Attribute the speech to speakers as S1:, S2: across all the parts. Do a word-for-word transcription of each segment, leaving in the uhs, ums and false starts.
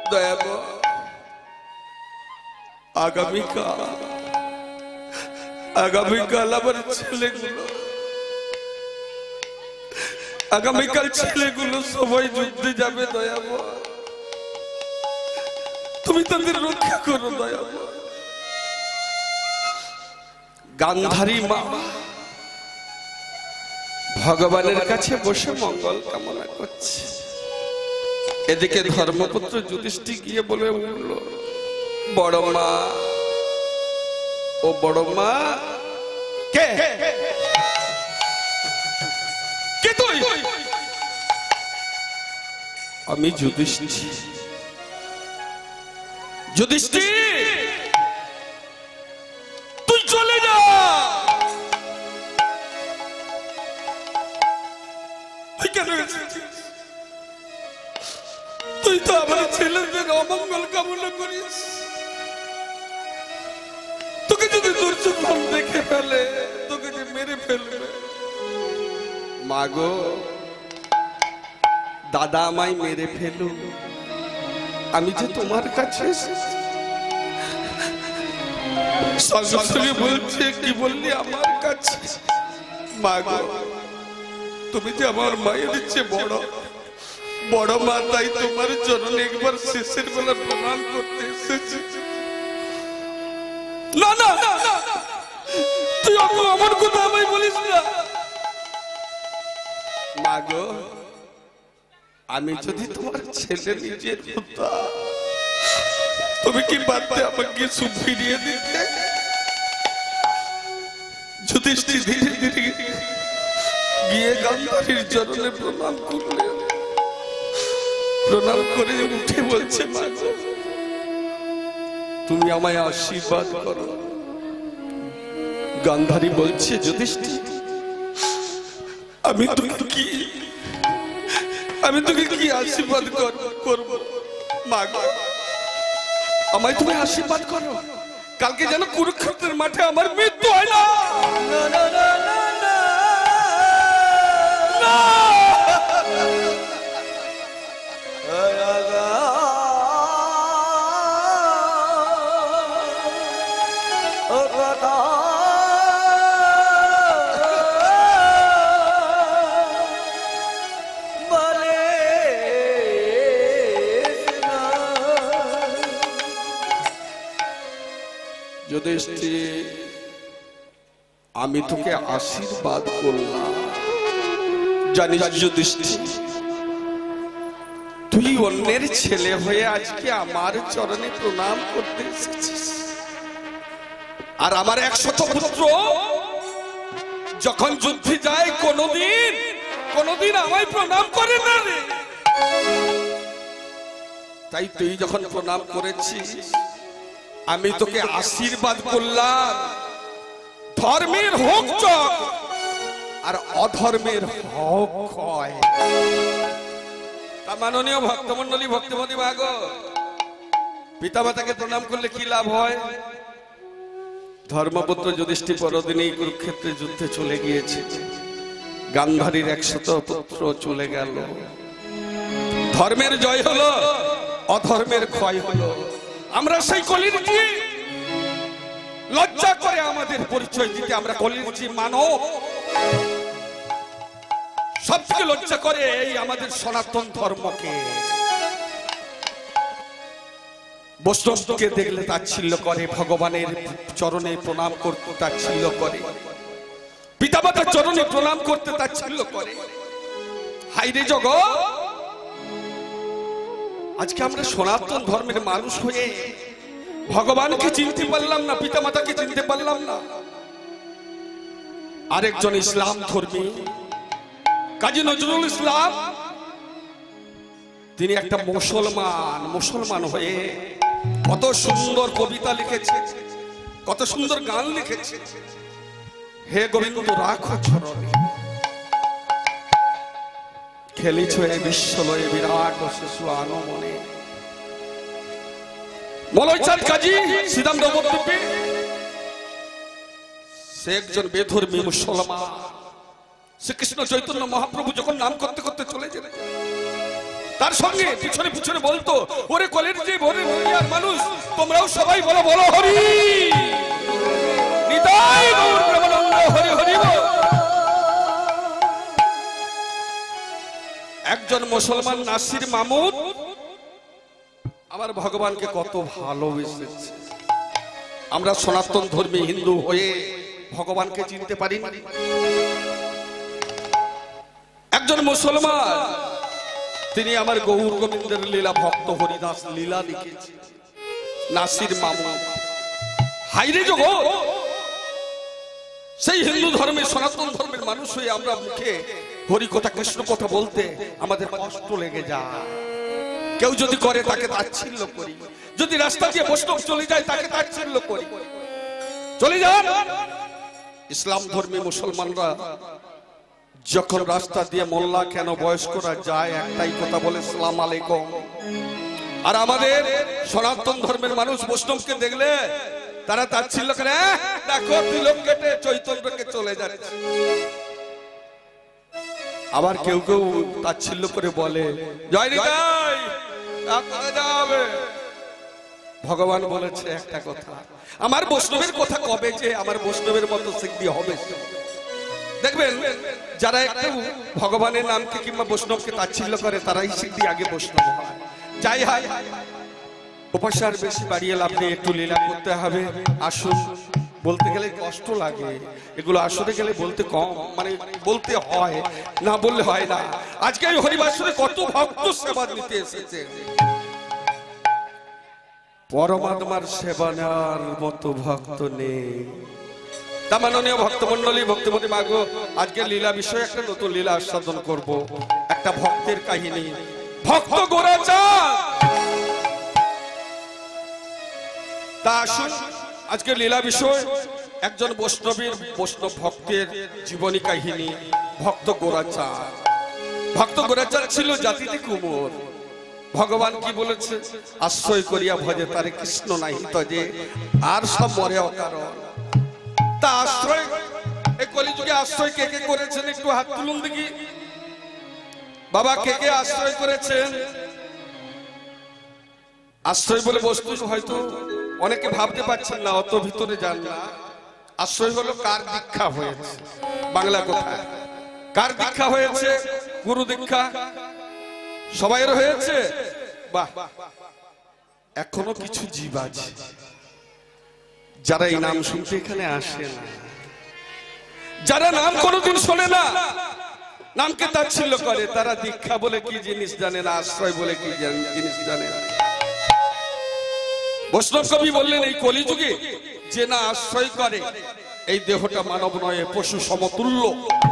S1: দয়াবো আগামীকাল আগামীকাল আমার ছেলেগুলো আগামীকাল ছেলেগুলো সবাই যুদ্ধে যাবে দয়াবো তুমি তাদের রক্ষা করো দয়াবো গান্ধারী মা ভগবানের কাছে বসে মঙ্গল কামনা করছে এদিকে ধর্মপুত্র যুধিষ্ঠির গিয়ে বলে উঠল বড় মা ও বড় মা কে কে তুই আমি যুধিষ্ঠির যুধিষ্ঠির তুই চলে যা তুই কেন এসেছিস তুই তো আমার ছেলেদের অমঙ্গল কামনা করিস তোকে যদি দুর্যোধন দেখে ফেলে তোকে যে মেরে ফেলবে মা গো দাদা আমায় মেরে ফেলু আমি যে তোমার কাছে এসেছি সঙ্গে সঙ্গে বলছে কি বললি আমার কাছে মা গো তুমি যে আমার মায়ের চেয়ে বড় বড় মা তাই তোমার চরণে একবার শেষের বেলা প্রণাম করতে এসেছি না না তুই আমার কথা আমায় বলিস না মা গো আমি যদি তোমার ছেলে নিজের হতাম তুমি কি পারতে আমাকে সুখ ফিরিয়ে দিতে যুধিষ্ঠির ধীরে ধীরে গিয়ে গান্ধারীর চরণে প্রণাম করলে প্রণাম করে উঠে বলছে মা গো তুমি আমায় আশীর্বাদ করো গান্ধারী বলছে যুধিষ্ঠির আমি তোকে কি আমি তোকে কি আশীর্বাদ করবো মা গো আমায় তুমি আশীর্বাদ করো কালকে যেন কুরুক্ষেত্রের মাঠে আমার মৃত্যু হয় না যুধিষ্ঠির আমি তোকে আশীর্বাদ করলাম জানিস যুধিষ্ঠির তুই অন্যের ছেলে হয়ে আজকে আমার চরণে প্রণাম করতে এসেছিস আর আমার একশত পুত্র যখন যুদ্ধে যায় কোনদিন কোনদিন আমায় প্রণাম করে না রে তাই তুই যখন প্রণাম করেছিস আমি তোকে আশীর্বাদ করলাম ধর্মের হোক চক আর অধর্মের হোক ক্ষয় তা মাননীয় ভক্তমন্ডলী ভক্তিমতী মা গো পিতা মাতাকে প্রণাম করলে কি লাভ হয় ধর্মপুত্র যুধিষ্ঠির পরদিনে কুরুক্ষেত্রে যুদ্ধে চলে গিয়েছে গান্ধারীর একশত পুত্র চলে গেল ধর্মের জয় হলো অধর্মের ক্ষয় হলো আমরা সেই কলির কি লজ্জা করে আমাদের পরিচয় দিতে আমরা কলির কি মানব সবথেকে লজ্জা করে এই আমাদের সনাতন ধর্মকে বৈষ্ণবকে দেখলে তাচ্ছিল্য করে ভগবানের চরণে প্রণাম করতে তাচ্ছিল্য করে পিতামাতার চরণে প্রণাম করতে তাচ্ছিল্য করে হাইরে জগৎ আজকে আমরা সনাতন ধর্মের মানুষ হয়ে ভগবানকে চিনতে পারলাম না পিতামাতাকে চিনতে পারলাম না আরেকজন ইসলাম ধর্মী কাজী নজরুল ইসলাম তিনি একটা মুসলমান মুসলমান হয়ে কত সুন্দর কবিতা লিখেছে কত সুন্দর গান লিখেছে হে গোবিন্দ রাখো চরণে খেলিছ এ বিশ্বলয়ে বিরাট শিশু আনমনে মলয়চাঁদ কাজী শ্রীরাম নবদ্বীপে সে একজন বেধর্মী মুসলমান শ্রীকৃষ্ণ চৈতন্য মহাপ্রভু যখন নাম করতে করতে চলে যেতেন তার সঙ্গে পিছনে পিছনে বলতো, ওরে কলের যে ভরে দুনিয়ার মানুষ, তোমরাও সবাই বলো বলো হরি নিতাই গৌর প্রেমানন্দ হরি হরি বল। একজন মুসলমান নাসির মামুদ আমার ভগবানকে কত ভালোবেসেছে। আমরা সনাতন ধর্মী হিন্দু হয়ে ভগবানকে চিনতে পারি না। একজন মুসলমান তিনি আমার গৌর গোবিন্দের লীলা ভক্ত হরিদাস লীলা লিখেছে, নাসির মামুদ। হাইরে জগৎ, সেই হিন্দু ধর্মের সনাতন ধর্মের মানুষ হয়ে আমরা মুখে হরি কথা কৃষ্ণ কথা বলতে আমাদের কষ্ট লেগে যায়। কেউ যদি করে তাকে তাচ্ছিল্য করি, যদি রাস্তা দিয়ে বৈষ্ণব চলে যায় তাকে তাচ্ছিল্য করি। চলে যান। ইসলাম ধর্মী মুসলমানরা যখন রাস্তা দিয়ে মোল্লা কেন বয়স্করা যায় একটাই কথা বলে, সালাম আলাইকুম। আর আমাদের সনাতন ধর্মের মানুষ বৈষ্ণবকে দেখলে তারা তাচ্ছিল্য করে, দেখো তিলক কেটে চৈতন্যকে চলে যাচ্ছে। আবার কেউ কেউ তাচ্ছিল্য করে বলে, জয় নিতাই যাবে। ভগবান বলেছে একটা কথা, আমার বৈষ্ণবের কথা কবে যে আমার বৈষ্ণবের মতো সিদ্ধি হবে। দেখবেন যারা একটু ভগবানের নামকে কিংবা বৈষ্ণবকে তাচ্ছিল্য করে তারাই সিদ্ধি আগে বৈষ্ণব হয়। যাই হয়, উপাসার বেশি বাড়িয়ে লাভ নেই, একটু লীলা করতে হবে। আসুন, বলতে গেলে কষ্ট লাগে, এগুলো আসলে গেলে বলতে কম মানে বলতে হয়, না বললে হয় না। আজকে এই হরিবাসরে কত ভক্ত সেবা নিতে এসেছে, পরমাত্মার সেবা নেওয়ার মতো ভক্ত নেই। তা মাননীয় ভক্তমন্ডলী, ভক্তিমতী মাগো, আজকে লীলা বিষয়ে একটা নতুন লীলা আস্বাদন করব। একটা ভক্তের কাহিনী, ভক্ত গোরাচাঁদ। তা আসুন, আজকে লীলা বিষয় একজন বৈষ্ণবীর বৈষ্ণব ভক্তের জীবনী কাহিনী, ভক্ত গোরাচাঁদ। ভক্ত গোরাচাঁদ ছিল জাতিতে কুমোর। ভগবান কি বলেছে, আশ্রয় করিয়া ভজে তারে কৃষ্ণ নাহি তজে, আর সব মরে অকারণ। তা আশ্রয়, এই কলিযুগে আশ্রয় কে কে করেছেন একটু হাত তুলুন দেখি। বাবা কে কে আশ্রয় করেছেন? আশ্রয় বলে বস্তু হয়তো অনেকে ভাবতে পারছেন না, অত ভিতরে যান না। আশ্রয় হলো কার দীক্ষা হয়েছে, বাংলা কোথায় কার দীক্ষা হয়েছে? গুরু দীক্ষা সবাইয়ের হয়েছে। বাহ, এখনো কিছু জীব আছে যারা এই নাম শুনতে এখানে আসে না, যারা নাম কোনোদিন শোনে না, নামকে তাচ্ছিল্য করে। তারা দীক্ষা বলে কি জিনিস জানে না, আশ্রয় বলে কি জিনিস জানে না। বৈষ্ণব কবি বললেন, এই কলিযুগে যে না আশ্রয় করে, এই দেহটা মানব নয়, পশু সমতুল্য।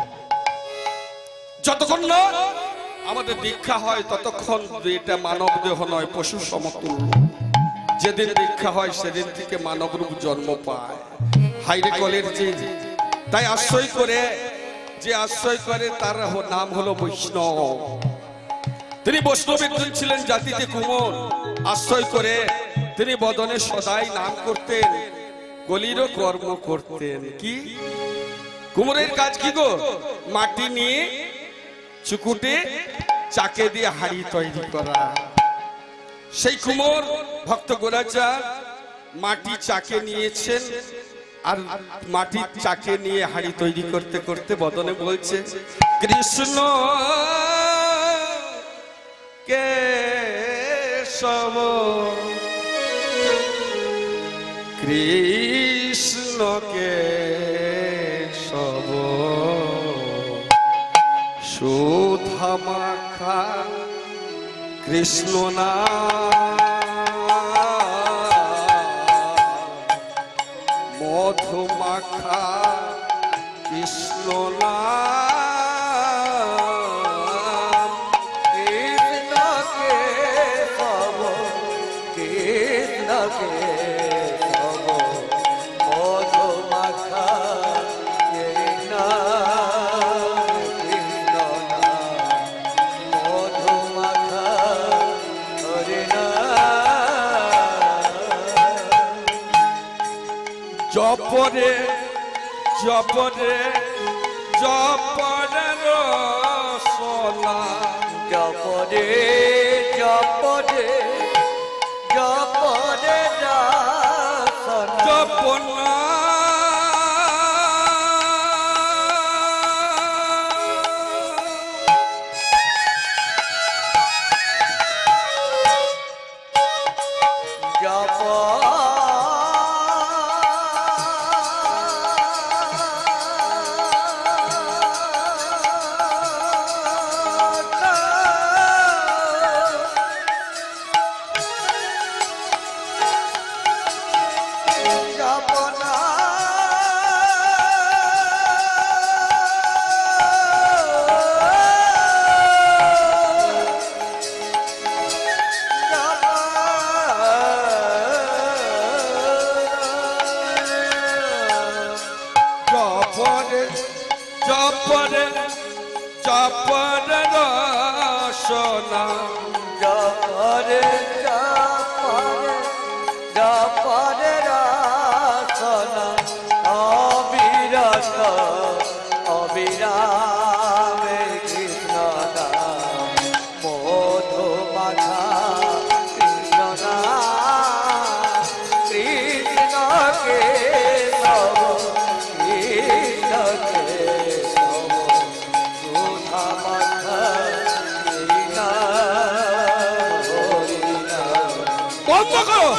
S1: যতক্ষণ না আমাদের দীক্ষা হয় ততক্ষণ এটা মানব দেহ নয়, পশু সমতুল্য। যেদিন দীক্ষা হয় সেদিন থেকে মানব রূপ জন্ম পায়। হাইরে কলের যে, তাই আশ্রয় করে, যে আশ্রয় করে তার নাম হলো বৈষ্ণব। তিনি বৈষ্ণব একজন ছিলেন, জাতিতে কুমোর। আশ্রয় করে তিনি বদনে সদাই নাম করতেন, কলিরও কর্ম করতেন। কি কুমোরের কাজ কি গো? মাটি নিয়ে চুকুটে চাকে দিয়ে হাড়ি তৈরি করা। সেই কুমোর ভক্ত গোরাচাঁদ মাটি চাকে নিয়েছেন, আর মাটি চাকে নিয়ে হাড়ি তৈরি করতে করতে বদনে বলছে, কৃষ্ণ কেশব কৃষ্ণ কেশব সুধা মাখা কৃষ্ণ নাম, মধু মাখা কৃষ্ণ নাম,
S2: কৃষ্ণ কেশব কৃষ্ণ কেশব মধু মাখা কৃষ্ণ কৃষ্ণ নাম, মধু মাখা হরি নাম।
S1: জপরে জপরে জপরে রসনা,
S2: জপরে রে জপ রে জপ রে রাসনা
S1: জপনা
S2: জপ
S1: জপরে জপরে জপরে রসনা
S2: জপরে জপরে জপরে রাসনা অবিরত অবিরাম কৃষ্ণ নাম মধু মাখা কৃষ্ণ নাম কৃষ্ণকে সব কৃষ্ণকে সব সুধা মাখা হরি নাম হরি নাম।
S1: বন্ধ করো।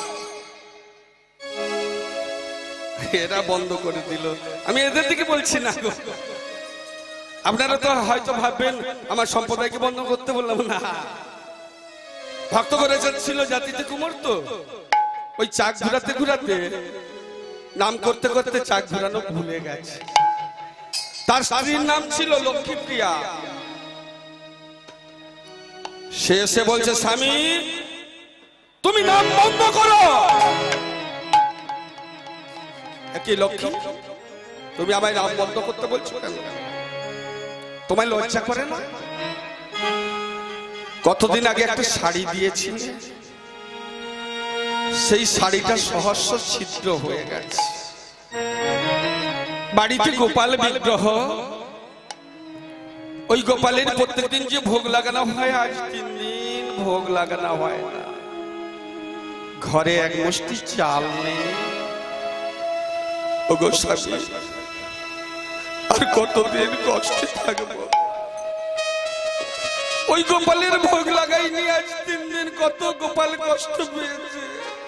S1: এরা বন্ধ করে দিল, আমি এদের দিকে বলছি না গো। আপনারা তো হয়তো ভাববেন আমার সম্প্রদায়কে বন্ধ করতে বললাম না। ভক্ত করে যাচ্ছিল জাতিতে কুমার, তো ওই চাক ঘুরাতে ঘুরাতে নাম করতে করতে চাক ঘুরানো ভুলে গেছে। তার স্ত্রীর নাম ছিল লক্ষ্মীপ্রিয়া। সে এসে বলছে, স্বামী তুমি নাম বন্ধ করো। কি লক্ষ্মী, তুমি আমায় নাম বন্ধ করতে বলছো কেন? তোমায় লজ্জা করে না? কতদিন আগে একটা শাড়ি দিয়েছি, সেই শাড়িটা সহস্র ছিদ্র হয়ে গেছে। বাড়িতে গোপাল বিগ্রহ, ওই গোপালের প্রত্যেকদিন যে ভোগ লাগানো হয়, আজ তিন দিন ভোগ লাগানো হয় না। ঘরে এক মুষ্টি চাল নেই। ওগো স্বামী, আর কতদিন কষ্টে থাকবো? ওই গোপালের ভোগ লাগাইনি আজ তিন দিন, কত গোপাল কষ্ট পেয়েছে।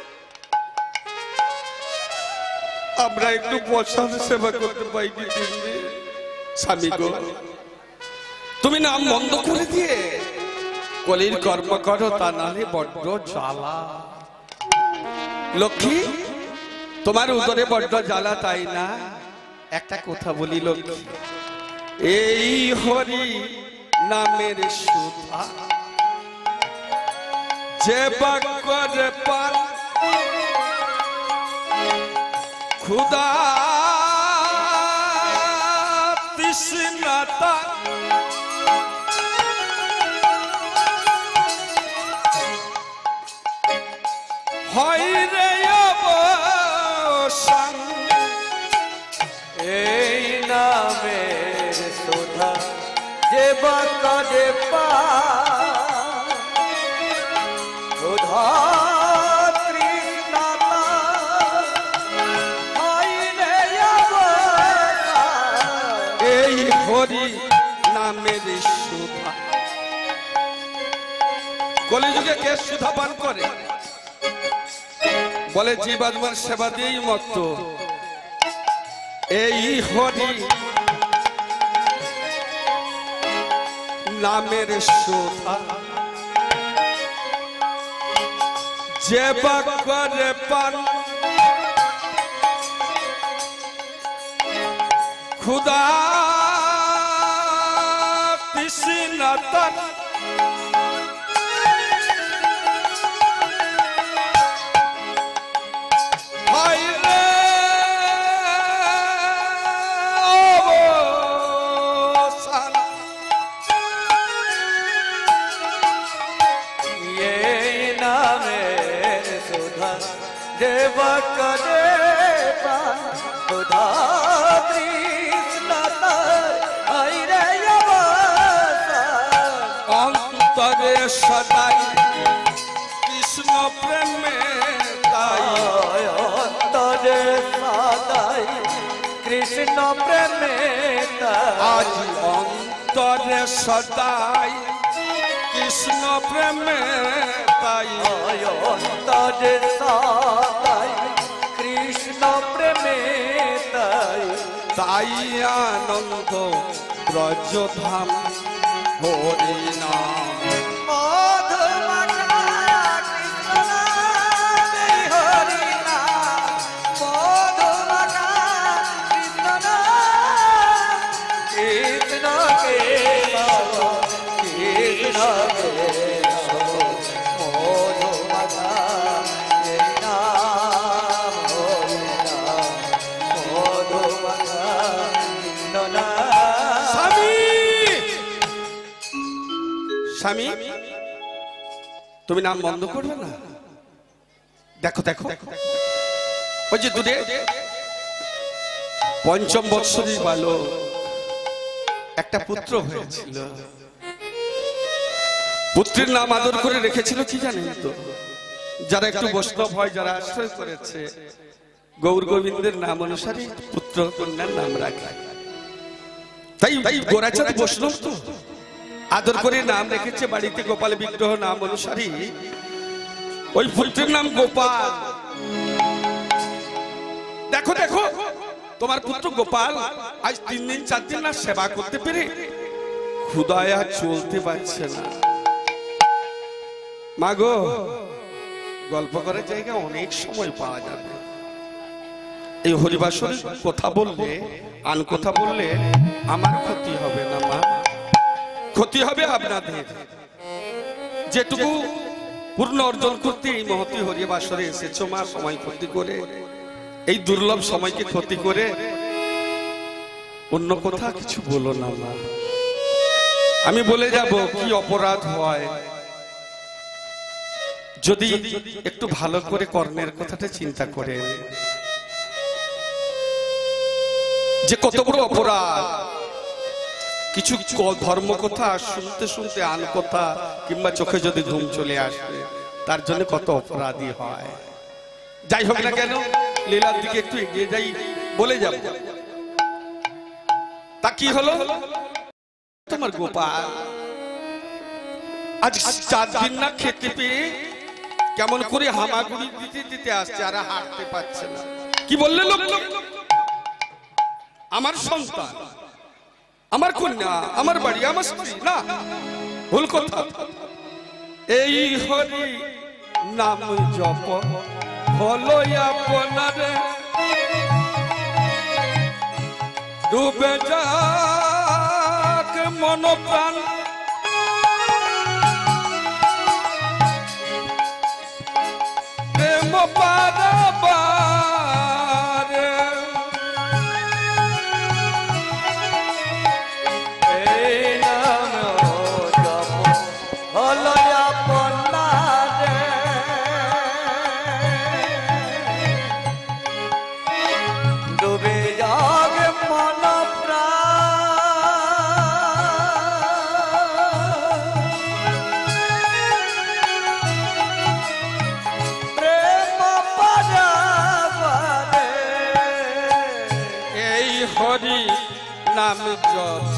S1: আমরা একটু প্রসাদ সেবা করতে পাইনি তিন দিন। স্বামী গো, তুমি নাম বন্ধ করে দিয়ে কলির কর্ম করো, তা নাহলে বড্ড জ্বালা। লক্ষ্মী, তোমার উদরে বড্ড জ্বালা, তাই না? একটা কথা বলি লক্ষ্মী, এই হরি নামের সুধা যে বাক্যরে পান, খুদা তৃষ্ণাতা হয় রে অবসান।
S2: এই নামের সুধা যে বাক্যরে পান, সুধা তৃষ্ণাতা হয় রে অবসান।
S1: এই হরি নামের সুধা। কলিযুগে কে সুধা পান করে? বলে জীবাত্মার সেবা দিয়েই মত্ত। এই হরি নামের সুধা যে বাক্যরে পান, খুদা তৃষ্ণাতা হয় রে অবসান।
S2: এই নামের সুধা যে বাক্যরে পান, সুধা তৃষ্ণাতা হয় রে অবসান।
S1: অন্তর আজ অন্তরে সদাই কৃষ্ণ প্রেমে তাই
S2: অন্তরে সদাই কৃষ্ণ প্রেমে তাই
S1: তাই আনন্দ ব্রজধাম হরি নাম স্বামী তুমি নাম বন্ধ করবে না? দেখো দেখো ওই যে দূরে পঞ্চম বৎসরী বালক একটা পুত্র হয়েছিল, পুত্রের নাম আদর করে রেখেছিল কি জানেন তো? যারা একটু বৈষ্ণব হয়, যারা আশ্রয় করেছে, গৌর গোবিন্দের নাম অনুসারে পুত্র কন্যার নাম রাখে। তাই তাই গোরাচাঁদ বৈষ্ণব তো আদর করে নাম রেখেছে বাড়িতে গোপাল বিগ্রহ নাম অনুসারে ওই পুত্রের নাম গোপাল। দেখো দেখো তোমার পুত্র গোপাল আজ তিন দিন চার দিন না সেবা করতে পেরে ক্ষুধায় আর চলতে পারছে না। মাগো, গল্প করার জায়গা অনেক সময় পাওয়া যাবে। এই হরিবাসরে কথা বললে, আন কথা বললে আমার ক্ষতি হবে না মা, ক্ষতি হবে আপনাদের। যেটুকু পূর্ণ অর্জন করতে এই মহতি হরিবাসরে এসেছো মা, সময় ক্ষতি করে, এই দুর্লভ সময়কে ক্ষতি করে অন্য কথা কিছু বলো না মা। আমি বলে যাব কি অপরাধ হয় যদি একটু ভালো করে কর্মের কথাটা চিন্তা করে, যে কত বড় অপরাধ। কিছু ধর্ম কথা শুনতে শুনতে আন কথা কিংবা চোখে যদি ঘুম চলে আসে, তার জন্য কত অপরাধী হয়। যাই হোক না কেন, লীলার দিকে একটু এগিয়ে যাই, বলে যাব। তা কি হলো, তোমার গোপাল আজ চার দিন না খেতে পেয়ে কেমন করে হামাগুড়ি দিতে দিতে আসছে, আর হাঁটতে পারছে না। কি বললে লোক? আমার সন্তান, আমার কন্যা, আমার বাড়ি, আমার স্ত্রী না, ভুল কথা। এই হরি নাম জপ হলো আপনার, ডুবে যাক মন প্রাণ, প্রেম পারাবার,
S2: এই নাম জপ হলো আপনার, ডুবে যাক মন প্রাণ, প্রেম পারাবার।
S1: এই হরি নাম জপ,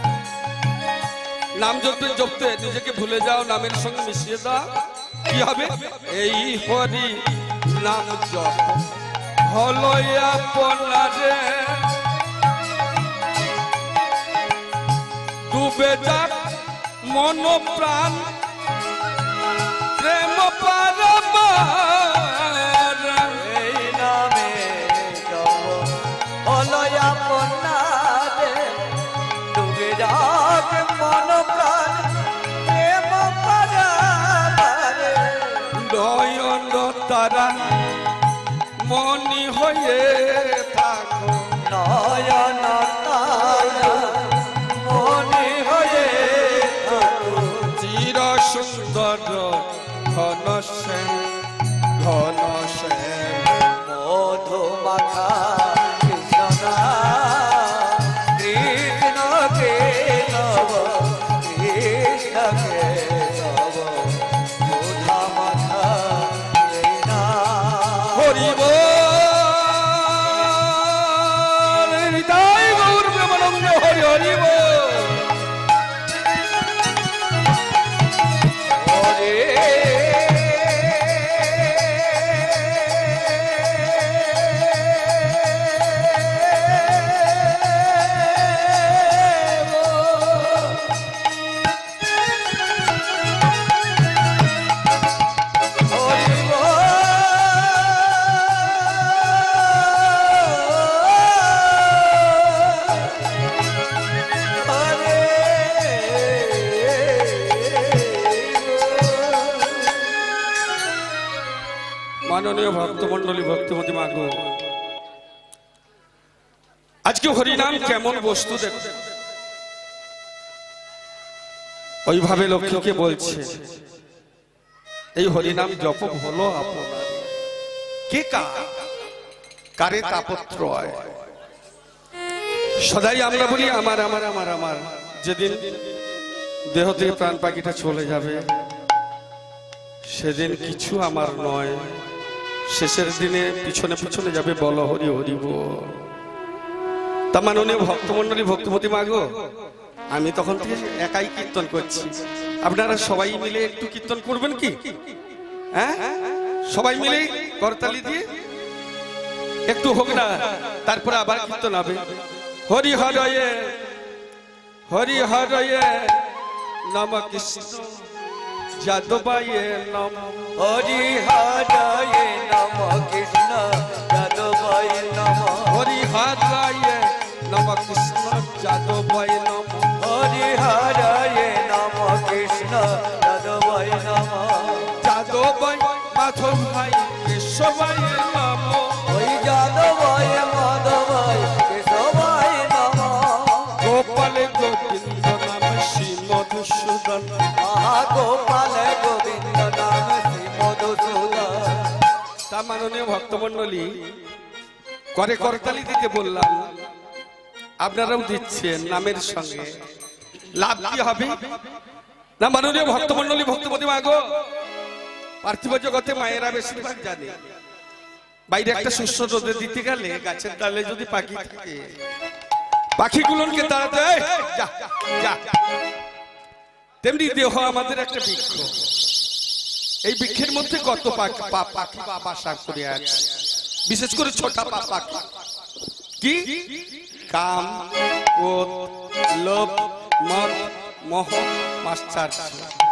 S1: নাম জপতে জপতে নিজেকে ভুলে যাও, নামের সঙ্গে মিশিয়ে দাও, কি হবে? এই হরি নাম জপ হলো আপনারে, ডুবে যাক মন প্রাণ, প্রেম পারাবার।
S2: এই নামে জপ হলো আপনার, ডুবে যাক মন প্রাণ, প্রেম পারাবার।
S1: নয়ন তারা মনি হয়ে থাকো,
S2: নয়ন তারা মনে হয়ে থাকো,
S1: চির সুন্দর ঘন শ্যাম, ঘন শ্যাম।
S2: মধু মাখা কৃষ্ণ নাম, কৃষ্ণকে নব, কৃষ্ণকে নব, সুধা মাখা এই নাম।
S1: হরি বল, হৃদয় গৌর প্রেমানন্দ হরি হরি। মাননীয় ভক্তমন্ডলী ভক্তমতী মাগো, আজকে হরিনাম কেমন বস্তু দেখ, ওইভাবে লক্ষ্মীকে বলছে এই হরিনাম জপ হলো আপনার কে কা কারে তাপত্রয়। সদাই আমরা বলি আমার আমার আমার আমার, যেদিন দেহ থেকে প্রাণ পাখিটা চলে যাবে সেদিন কিছু আমার নয়, শেষের দিনে পিছনে পিছনে যাবে বল হরি হরি বল। তা মাননীয় ভক্তমন্ডলী ভক্তমতী মাগো, আমি তখন থেকে একাই কীর্তন করছি, আপনারা সবাই মিলে একটু কীর্তন করবেন কি? হ্যাঁ, সবাই মিলে করতালি দিয়ে একটু হোক না, তারপরে আবার কীর্তন হবে। হরি হরয়ে হরি হরয়ে নম কৃষ্ণ যাদবায়ে নম।
S2: হরি হরয়ে নম কৃষ্ণ যাদবায় নম।
S1: হরি হরয়ে নম কৃষ্ণ যাদবায়ে নম।
S2: হরি হরয়ে নম কৃষ্ণ যাদবায় নম।
S1: যাদবায় মাধব ভাই কেশবায় নম।
S2: ওই যাদবায় মাধবায় কেশবায় নম।
S1: গোপাল গোবিন্দ নাম শ্রী মধুসূদন।
S2: মহা গোপাল গোবিন্দ নাম শ্রী মধুসূদন।
S1: তা মাননীয় ভক্তমন্ডলী করে করতালি দিতে বললাম, আপনারাও দিচ্ছেন নামের সঙ্গে, লাভ কি হবে না? মাননীয় ভক্তমন্ডলী ভক্তমতী মাগো, পার্থিব জগতে মায়েরা বেশিরভাগ জানে বাইরে একটা শস্য রোদে দিতে গেলে গাছের ডালে যদি পাখি থাকে পাখিগুলোকে তাড়াতে যা যা, তেমনি দেহ আমাদের একটা বৃক্ষ, এই বৃক্ষের মধ্যে কত পাখি পাখি বাসা করে আছে, বিশেষ করে ছোট পাখি কি কাম ক্রোধ লোভ মদ মোহ মাশ্চর্য।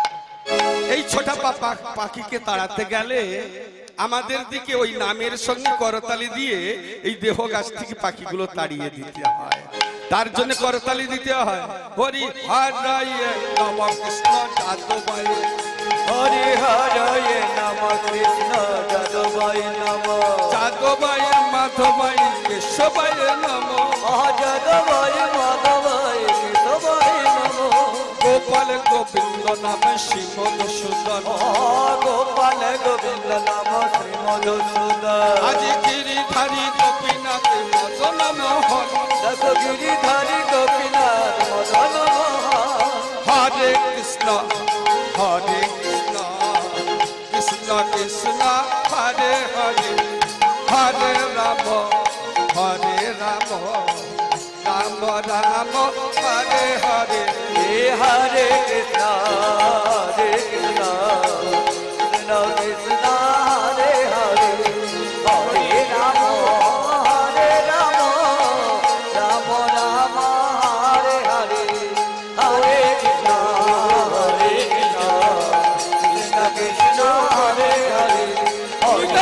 S1: এই ছোট পাখিকে তাড়াতে গেলে আমাদের দিকে ওই নামের সঙ্গে করতালি দিয়ে এই দেহ গাছ থেকে পাখিগুলো তাড়িয়ে দিতে হয়, তার জন্য করতালি দিতে হয়। হরি হরয়ে নম কৃষ্ণ যাদবায়।
S2: হরি হরয়ে নম কৃষ্ণ যাদবায় নম।
S1: যাদবায় মাধবায় কেশবায় নম।
S2: যাদবায় মাধবায় কেশবায় নম।
S1: গোপাল গোবিন্দ নাম শ্রী মধুসূদন।
S2: গোপাল গোবিন্দ নাম শ্রী মধুসূদন।
S1: আজি গিরিধারী গোপীনাথ মদন মোহন।
S2: দশ গিরিধারী গোপীনাথ মদন মোহন।
S1: হরে কৃষ্ণ হরে কৃষ্ণ কৃষ্ণ কৃষ্ণ হরে হরে, হরে রাম হরে রাম রাম রাম হরে হরে।
S2: हे हरे कृष्णा हरे कृष्णा कृष्ण कृष्णा हरे हरे। हरे राम हरे राम राम राम हरे हरे। हरे कृष्णा हरे कृष्णा कृष्ण कृष्ण हरे हरे। हरे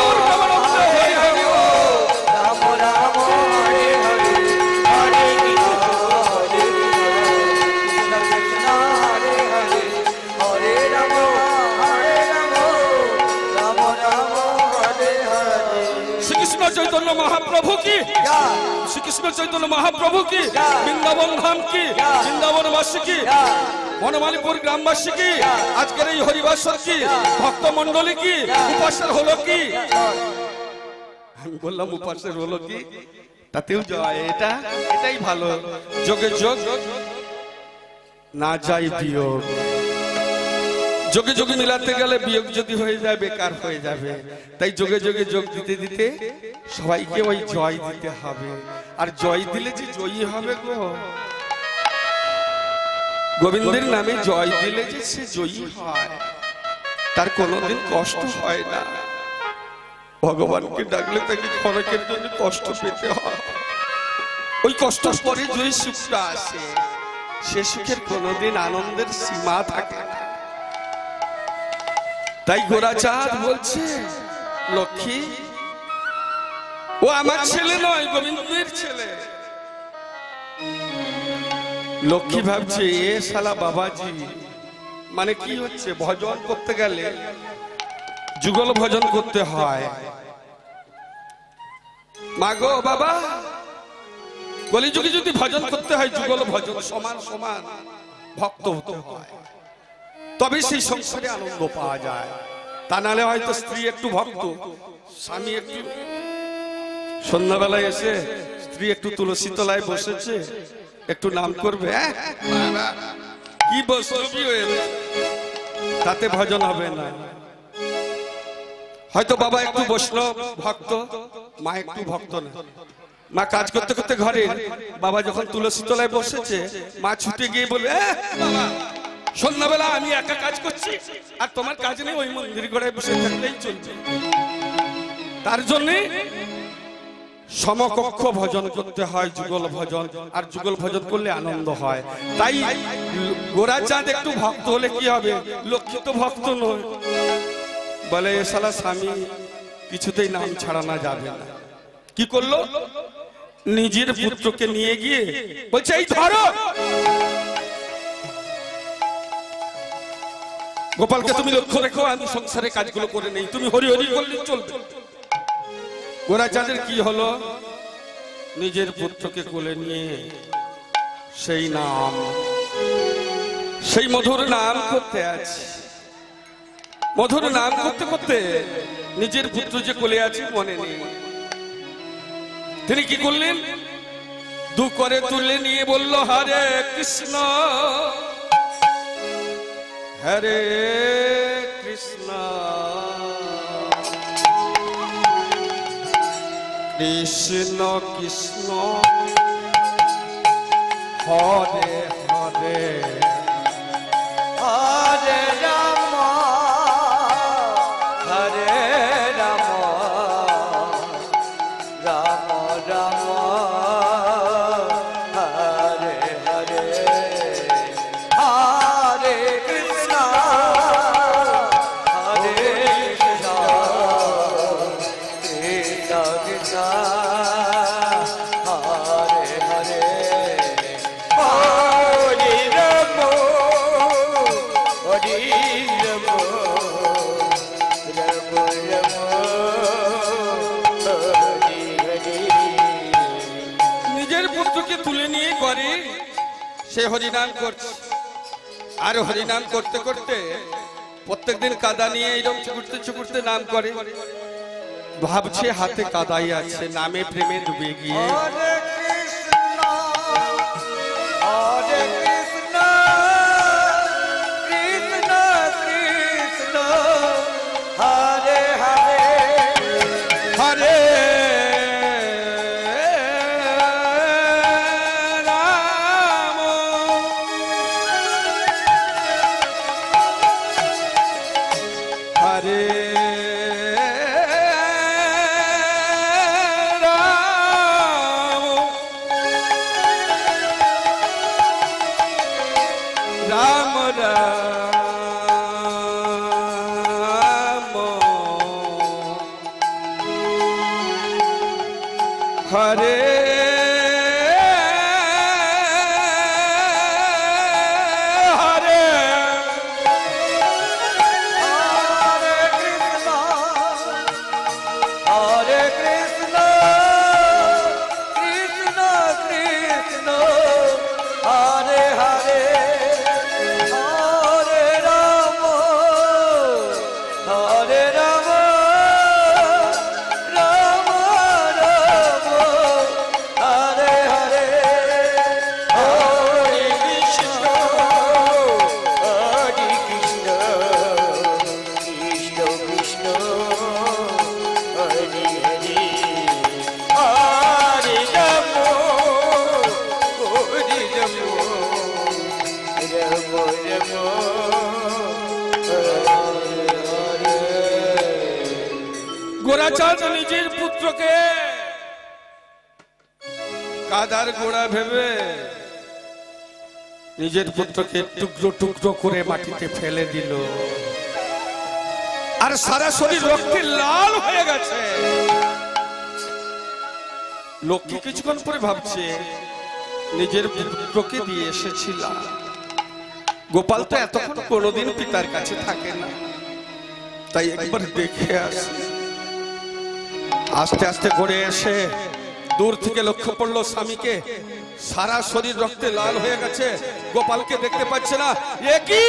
S2: राम राम हरे हरे। हरे
S1: শ্রীকৃষ্ণ চৈতন্য মহাপ্রভু কি, শ্রীকৃষ্ণ চৈতন্য মহাপ্রভু কি, বৃন্দাবন ধাম কি, বৃন্দাবন বাসী কি, বনমালীপুর গ্রামবাসী কি, আজকের এই হরিবাসর কি, ভক্ত মন্ডলী কি, উপাসের হলো কি? আমি বললাম উপাসের হলো কি, তাতেও জয়, এটা এটাই ভালো। যোগে যোগ না যাই বিয়োগ, যোগে যোগে মিলাতে গেলে বিয়োগ যদি হয়ে যায় বেকার হয়ে যাবে, তাই যোগে যোগে যোগ দিতে দিতে সবাইকে ওই জয় দিতে হবে। আর জয় দিলে যে জয়ী হবে গো, গোবিন্দের নামে জয় দিলে যে সে জয়ী হয়, তার কোনোদিন কষ্ট হয় না। ভগবানকে ডাকলে তাকে ক্ষণিকের জন্য কষ্ট পেতে হয়, ওই কষ্ট পরে জয়ী সুখটা আসে, সে সুখের কোনোদিন আনন্দের সীমা থাকে না। তাই গোরাচাঁদ বলছে, লক্ষ্মী ও আমার ছেলে নয়, গোবিন্দের ছেলে। লক্ষ্মী ভাবছে এ শালা বাবাজি, মানে কি হচ্ছে, ভজন করতে গেলে যুগল ভজন করতে হয়। মা গো বাবা, কলিযুগে যদি ভজন করতে হয় যুগল ভজন সমান সমান ভক্ত হতে হয়, তবে সেই সংসারে আনন্দ পাওয়া যায়। তা নাহলে হয়তো স্ত্রী একটু ভক্ত, স্বামী একটু, সন্ধ্যাবেলায় এসে স্ত্রী একটু তুলসী তলায় বসেছে, একটু নাম করবে, হ্যাঁ? কি বসবি হয়েছে, তাতে ভজন হবে না। হয়তো বাবা একটু বৈষ্ণব ভক্ত, মা একটু ভক্ত না। মা কাজ করতে করতে ঘরে, বাবা যখন তুলসী তলায় বসেছে, মা ছুটে গিয়ে বলবে, বাবা সন্ধ্যাবেলা আমি একা কাজ করছি, আর তোমার কাজ নেই, ওই মন্দির গড়ায় বসে থাকলেই চলছে। তার জন্যে সমকক্ষ ভজন করতে হয়, যুগল ভজন, আর যুগল ভজন করলে আনন্দ হয়। তাই গোরাচাঁদ একটু ভক্ত হলে কি হবে, লক্ষ্মী তো ভক্ত নয়, বলে এ শালা স্বামী কিছুতেই নাম ছাড়ানো যাবে না। কি করলো, নিজের পুত্রকে নিয়ে গিয়ে বলছে, এই ধরো গোপালকে তুমি লক্ষ্য রেখো, আমি সংসারে কাজগুলো করে নেই, তুমি হরি হরি করলে চলবে। গোরাচাঁদের কি হলো, নিজের পুত্রকে কোলে নিয়ে সেই নাম, সেই মধুর নাম করতে আছে। মধুর নাম করতে করতে নিজের পুত্র যে কোলে আছে মনে নেই। তিনি কি করলেন, দু করে তুলে নিয়ে বলল, হরে কৃষ্ণ হরে কৃষ্ণ কৃষ্ণ কৃষ্ণ হরে হরে
S2: হরে রাম হরে রাম রাম রাম হরে হরে হরে কৃষ্ণ হরে কৃষ্ণ কৃষ্ণ কৃষ্ণ হরে হরে হরে রাম হরে রাম রাম রাম হরে হরে।
S1: নিজের পুত্রকে তুলে নিয়ে করে সে হরিনাম করছে। আর হরিনাম করতে করতে প্রত্যেকদিন কাদা নিয়ে এইরকম চুকুরতে চুকুরতে নাম করে, ভাবছে হাতে কাদাই আছে, নামে প্রেমে ডুবে গিয়ে
S2: হরে কৃষ্ণ হরে কৃষ্ণ কৃষ্ণ কৃষ্ণ হরে হরে
S1: হরে রাম হরে রাম রাম রাম হরে হরে
S2: হরে কৃষ্ণ হরে কৃষ্ণ কৃষ্ণ কৃষ্ণ হরে হরে হরে রাম হরে রাম রাম রাম হরে হরে হরে কৃষ্ণ হরে কৃষ্ণ কৃষ্ণ কৃষ্ণ হরে হরে হরে রাম হরে রাম রাম রাম হরে হরে।
S1: গোরাচাঁদ নিজের পুত্রকে কাদার গোড়া ভেবে নিজের পুত্রকে টুকরো টুকরো করে মাটিতে ফেলে দিল, আর সারা শরীর রক্তে লাল হয়ে গেছে। লক্ষ্মী কিছুক্ষণ পরে ভাবছে, নিজের পুত্রকে দিয়ে এসেছিলাম, গোপাল তো এতক্ষণ কোনোদিন পিতার কাছে থাকে না, তাই একবার দেখে আসি। আস্তে আস্তে ঘুরে এসে দূর থেকে লক্ষ্য পড়লো স্বামীকে সারা শরীর রক্তে লাল হয়ে গেছে, গোপালকে দেখতে পাচ্ছে না। এ কি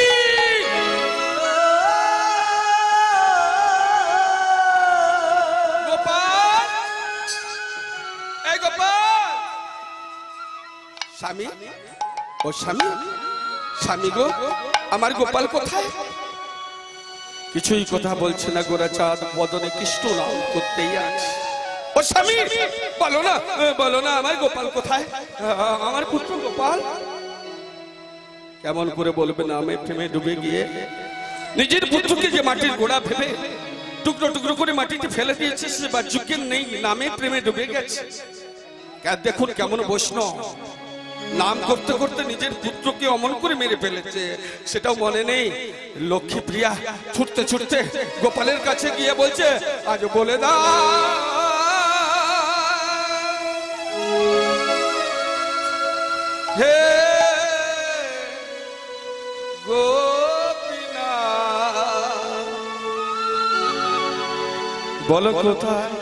S1: গোপাল, এই গোপাল, স্বামী, ও স্বামী, স্বামী গো, আমার গোপাল কোথায়? কিছুই কথা বলছে না, গোরাচাঁদ বদনে কৃষ্ণ নাম করতেই আছে। ও স্বামী, বলো না, বলো না, আমার গোপাল কোথায়? আমার পুত্র গোপাল। কেমন করে বলবে না? আমি প্রেমে ডুবে গিয়ে নিজের পুত্রকে যে মাটির গোড়া ভেবে টুকরো টুকরো করে মাটিতে ফেলে দিয়েছে, সে বাহ্যজ্ঞান নেই, নামে প্রেমে ডুবে গেছে। দেখুন কেমন বৈষ্ণব, নাম করতে করতে নিজের পুত্রকে অমন করে মেরে ফেলেছে, সেটাও মনে নেই। লক্ষ্মী প্রিয়া ছুটতে ছুটতে গোপালের কাছে গিয়ে বলছে, আজ বলে দা হে গোপীনাথ, বলো কোথায়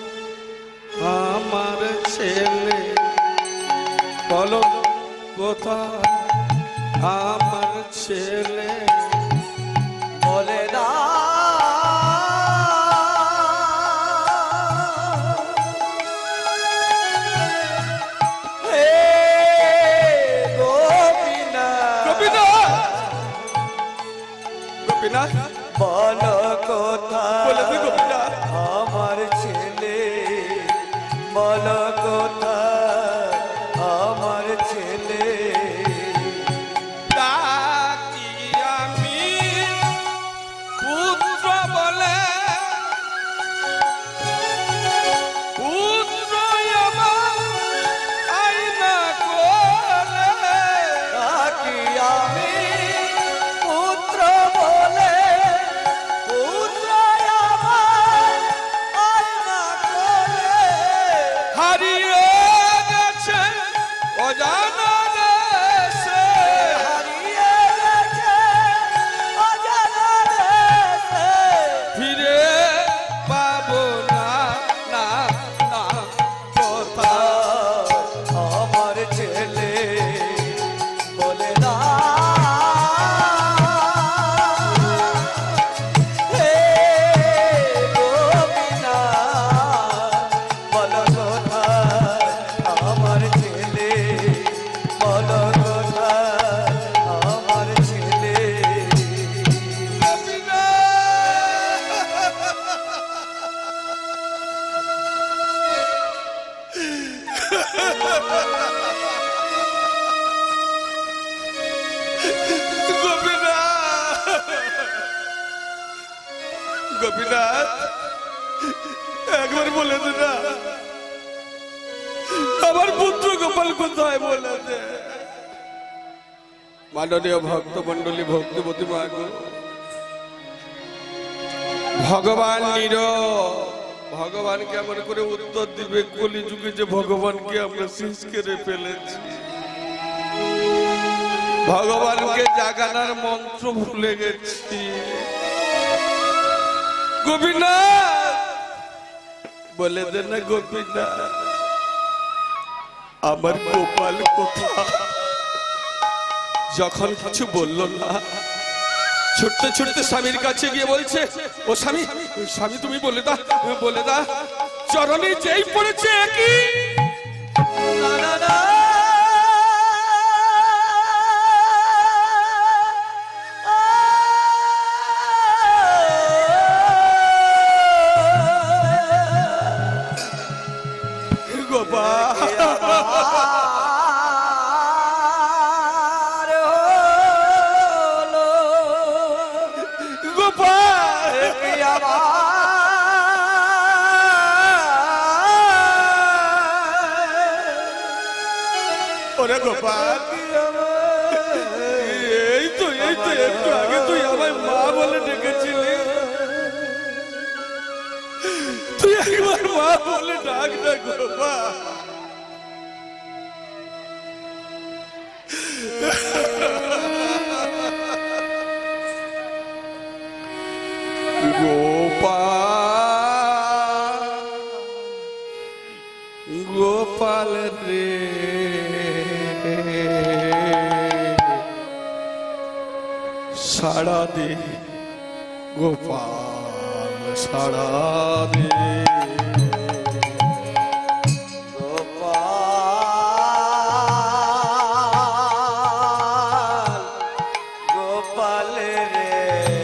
S1: আমার ছেলে, বলো কোথায় আমার ছেলে,
S2: বলে না হে গোপীনাথ,
S1: গোপীনাথ, গোপীনাথ,
S2: বলো কোথায়
S1: বলে দে গোপীনাথ,
S2: আমার ছেলে, বলো কোথায় আমার ছেলে,
S1: ডাকি আমি পুত্র বলে, পুত্র আমার আইনা কোলে,
S2: ডাকি আমি পুত্র বলে, পুত্র আমার আয়না কোলে,
S1: হারিয়ে গেছে অজানা দেশে,
S2: হারিয়ে গেছে অজানা দেশে,
S1: ফিরে পাবো না, না, না, কোথায়
S2: আমার ছেলে, বলে না হে গোপীনাথ, বলো কোথায় আমার ছেলে, বলো কোথায় আমার ছেলে,
S1: গোপীনাথ, গোপীনাথ, একবার বলে দে না, আমার পুত্র গোপাল কোথায়, বলে দে। মাননীয় ভক্ত মন্ডলী, ভক্তিবতী মা গো, ভগবান নির ভগবান কেমন করে উত্তর দিবে কলিযুগে যে ভগবানকে আমরা শেষ করে ফেলেছি, ভগবানকে জাগানোর মন্ত্র ভুলে গেছি। গোপীনাথ, বলে দে না গোপীনাথ, আমার গোপাল কোথায়? যখন কিছু বলল না, ছুটতে ছুটতে স্বামীর কাছে গিয়ে বলছে, ও স্বামী, স্বামী তুমি বলে দা, বলে দা, চরণে যেই পড়েছে একই
S2: না না না
S1: গোপাল,
S2: আর হলো
S1: গোপাল,
S2: কি আমার
S1: ওরে গোপাল, এই তো এই তো একটু আগে তুই আমায় মা বলে ডেকেছিলি, তুই একবার মা বলে ডাক না গোপাল। গোপাল গোপাল রে সাড়া দে গোপাল সাড়া দে
S2: গোপাল গোপাল রে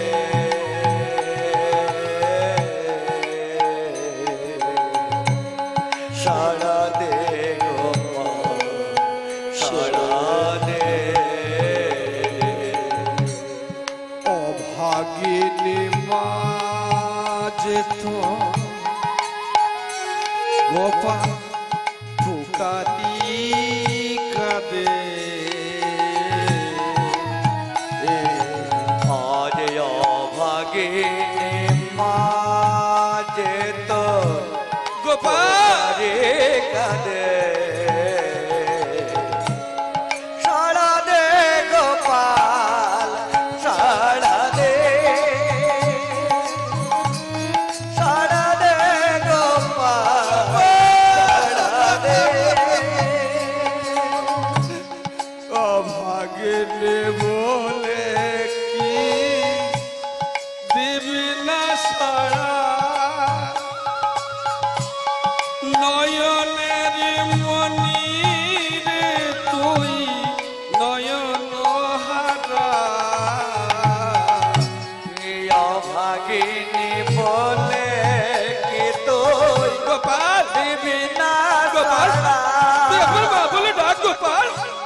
S2: সাড়া দে গোপাল সাড়া দে
S1: অভাগিনী মাঝে তো গোপাল ফুকারি কাঁদে
S2: আজ অভাগে মাঝে তো
S1: গোপাল
S2: রে কাঁদে সাড়া দে গোপাল সাড়া দে সাড়া দে গোপাল সাড়া দে
S1: অভাগিনী বলে কি দিবি না সাড়া নয়নের মনি রে তুই নয়ন হারা
S2: প্রিয় ভাগিনী বলে কি তুই
S1: গোপাল
S2: দিবি না
S1: গোপাল
S2: সাড়া।
S1: তুই আমার মা বলে ডাক গোপাল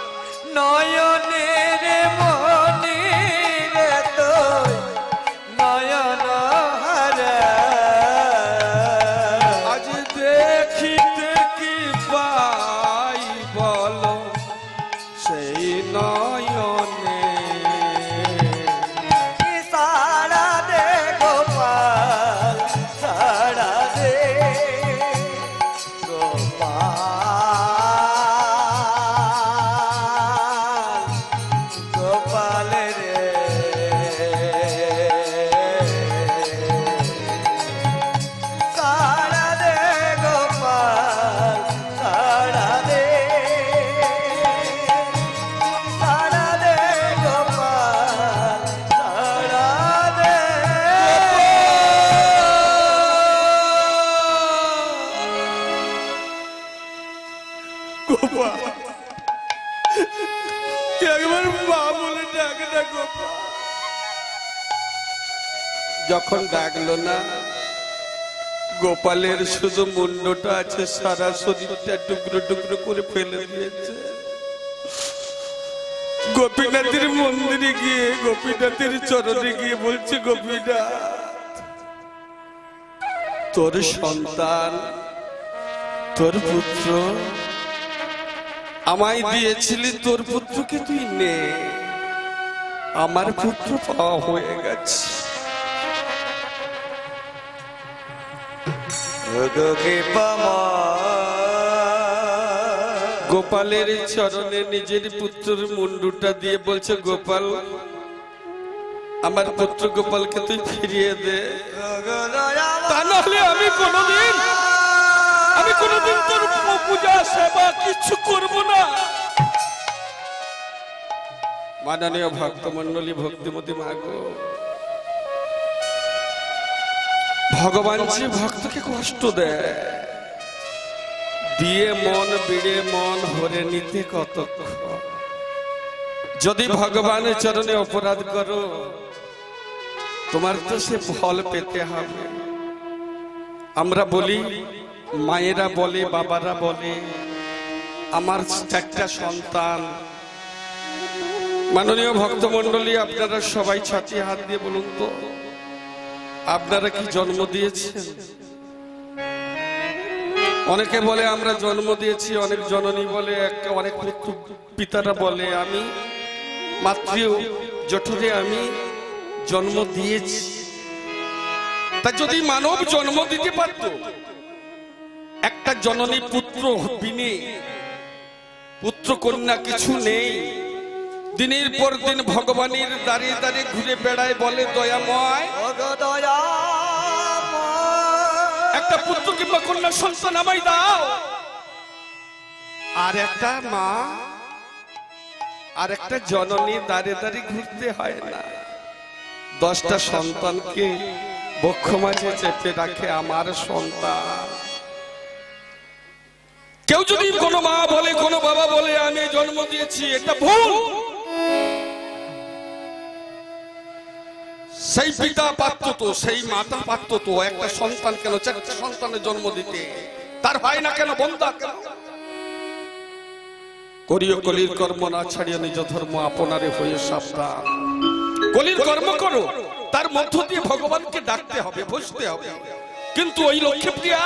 S2: নয়নের মনি রে তুই নয়ন হারা
S1: আজ দেখিতে কি পাই বলো সেই নয়নে
S2: সাড়া দে গোপাল সাড়া দে গোপাল গোপাল রে সাড়া দে গোপাল সাড়া দে সাড়া দে গোপাল সাড়া দে
S1: গোপাল একবার মা বলে ডাক না গোপাল যখন ডাকলো না গোপালের শুধু মুন্ডটা আছে সারা শরীরটা টুকরো টুকরো করে ফেলে দিয়েছে গোপীনাথের মন্দিরে গিয়ে গোপীনাথের চরণে গিয়ে বলছে গোপীনাথ তোর সন্তান তোর পুত্র আমায় দিয়েছিলি তোর পুত্রকে তুই নে আমার পুত্র পাওয়া হয়ে গেছে গোপালের চরণে নিজের পুত্রের মুন্ডুটা দিয়ে বলছে গোপাল আমার পুত্র গোপালকে তুই ফিরিয়ে দে তা নাহলে আমি কোনোদিন আমি কোনোদিন তোর পূজা সেবা কিছু করব না মাননীয় ভক্তমণ্ডলী ভক্তিমতী মাগো ভগবান যে ভক্তকে কষ্ট দেয় দিয়ে মন বিড়ে মন ভরে নিতে কতক্ষণ যদি ভগবানের চরণে অপরাধ করো তোমার তো সে ফল পেতে হবে আমরা বলি মায়েরা বলে বাবারা বলে আমার একটা সন্তান মাননীয় ভক্তমণ্ডলী আপনারা সবাই ছাতিয়ে হাত দিয়ে বলুন তো আপনারা কি জন্ম দিয়েছেন অনেকে বলে আমরা জন্ম দিয়েছি অনেক জননী বলে একটা অনেক পুত্র পিতারা বলে আমি মাতৃ জঠরে আমি জন্ম দিয়েছি তা যদি মানব জন্ম দিতে পারত একটা জননী পুত্র বিনে পুত্র কন্যা কিছু নেই দিনের পর দিন ভগবানের দাঁড়িয়ে দাঁড়িয়ে ঘুরে বেড়ায় বলে দয়াময়
S2: দয়া
S1: একটা পুত্র কিংবা কন্যা সন্তান আমায় দাও। আর একটা মা আর একটা জননী দাঁড়িয়ে দাঁড়িয়ে ঘুরতে হয় না। দশটা সন্তানকে বক্ষ মাঝে চেপে রাখে আমার সন্তান। কেউ যদি কোনো মা বলে কোনো বাবা বলে আমি জন্ম দিয়েছি, এটা ভুল। সেই পিতা পারত তো, সেই মাতা পারত তো একটা সন্তান কেন চারটা সন্তানের জন্ম দিতে, তার হয় না কেন? বন্ধা কেন? করিও কলির কর্ম না ছাড়িয়া নিজ ধর্ম আপনারে হয়ে সাবধান। কলির কর্ম করো, তার মধ্য দিয়ে ভগবানকে ডাকতে হবে, বুঝতে হবে। কিন্তু ওই লক্ষ্মীপ্রিয়া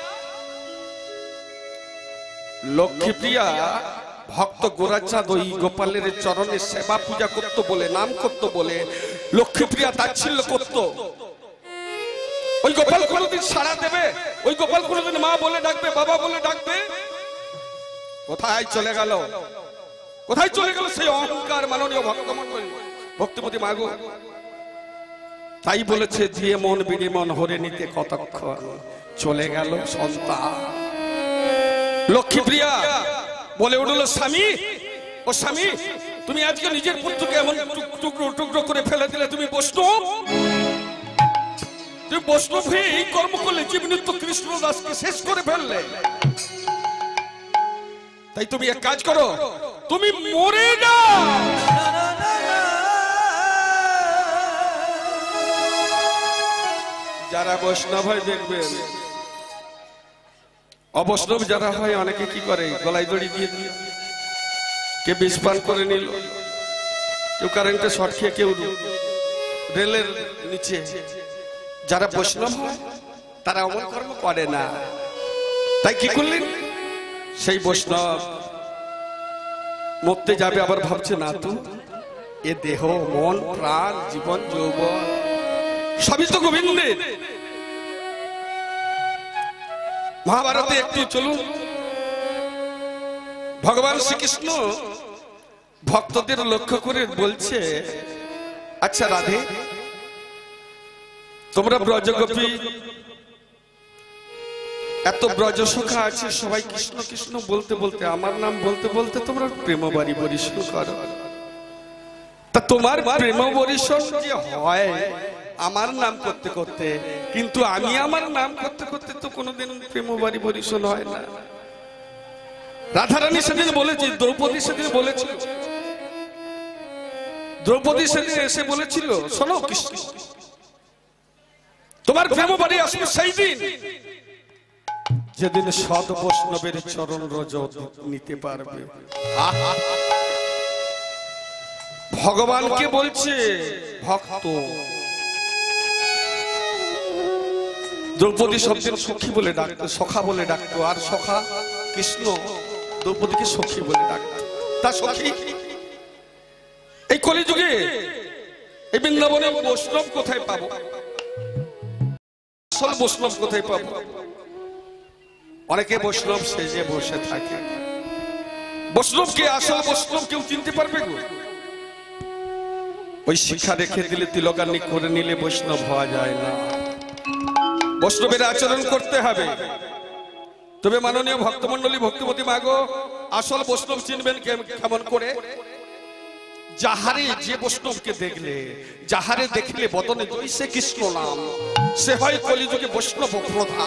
S1: লক্ষ্মীপ্রিয়া ভক্ত গোরাচাঁদ ওই গোপালের চরণে সেবা পূজা করত বলে, নাম করত বলে লক্ষ্মীপ্রিয়া তাচ্ছিল্য করত। ওই গোপাল কোনোদিন সাড়া দেবে? ওই গোপাল কোনোদিন মা বলে ডাকবে, বাবা বলে ডাকবে? কোথায় চলে গেল? কোথায় চলে গেল সেই অহংকার? মাননীয় ভক্তমণ্ডলী, ভক্তিপতি মাগো তাই বলেছে, দিয়ে মন বিড়ি মন হরে নিতে কতক্ষণ, চলে গেল সন্তান। লক্ষ্মীপ্রিয়া বলে উঠল, স্বামী ও স্বামী, তুমি আজকে নিজের পুত্রকে এমন টুকরো টুকরো করে ফেলে দিলে। তুমি বৈষ্ণব, তুমি বৈষ্ণব হয়ে এই কর্ম করলে, জীবনিত্য কৃষ্ণদাসকে শেষ করে ফেললে। তাই তুমি এক কাজ করো, তুমি মরে যাও। যারা বৈষ্ণব হয় দেখবেন, অবৈষ্ণব যারা হয় অনেকে কি করে, গলায় দড়ি দিয়ে দিয়ে কে বিষ পান করে নিল, কেউ কারেন্টে শর্ট খেয়ে, কেউ রেলের নিচে। যারা বৈষ্ণব হয় তারা অমন কর্ম করে না। তাই কি করলেন, সেই বৈষ্ণব মরতে যাবে, আবার ভাবছে না তো এ দেহ মন প্রাণ জীবন যৌবন সবই তো গোবিন্দের। মহাভারতে একটু চলুন, ভগবান শ্রীকৃষ্ণ ভক্তদের লক্ষ্য করে বলছে, আচ্ছা রাধে, তোমরা ব্রজগোপী, এত ব্রজসখা আছে, সবাই কৃষ্ণ কৃষ্ণ বলতে বলতে, আমার নাম বলতে বলতে তোমরা প্রেম বাড়ি বরিশন করো। তা তোমার প্রেম বরিশন যে হয় আমার নাম করতে করতে, কিন্তু আমি আমার নাম করতে করতে তো কোনোদিন প্রেম বাড়ি বরিশন হয় না। রাধারানী সেদিন বলেছি, দ্রৌপদী সেদিন বলেছিল, দ্রৌপদী সেদিন এসে বলেছিল, শোনো কৃষ্ণ, তোমার প্রেম বাড়ি আসবে সেই দিন যেদিন সদ বৈষ্ণবের চরণ রজ নিতে পারবে। ভগবানকে বলছে ভক্ত। দ্রৌপদী শব্দের সখী বলে ডাকতো, সখা বলে ডাকতো, আর সখা কৃষ্ণ দ্রৌপদীকে সখী বলে ডাকতো। তা সখী এই কলিযুগে এই বৃন্দাবনে বৈষ্ণব কোথায় পাবো? আসল বৈষ্ণব কোথায় পাবো? অনেকে বৈষ্ণব সেজে বসে থাকে। বৈষ্ণব কে, আসল বৈষ্ণব কেউ চিনতে পারবে গো? ওই শিক্ষা রেখে দিলে, তিলকানি করে নিলে বৈষ্ণব হওয়া যায় না। বৈষ্ণবের আচরণ করতে হবে। তবে মাননীয় ভক্তমণ্ডলী, ভক্তিপতি মাগো, আসল বৈষ্ণব চিনবেন কেমন করে? যাহারে, যে বৈষ্ণবকে দেখলে, যাহারে দেখলে বদনে জৈসে কৃষ্ণ নাম, সে হয় কলিযুগে বৈষ্ণব প্রধান।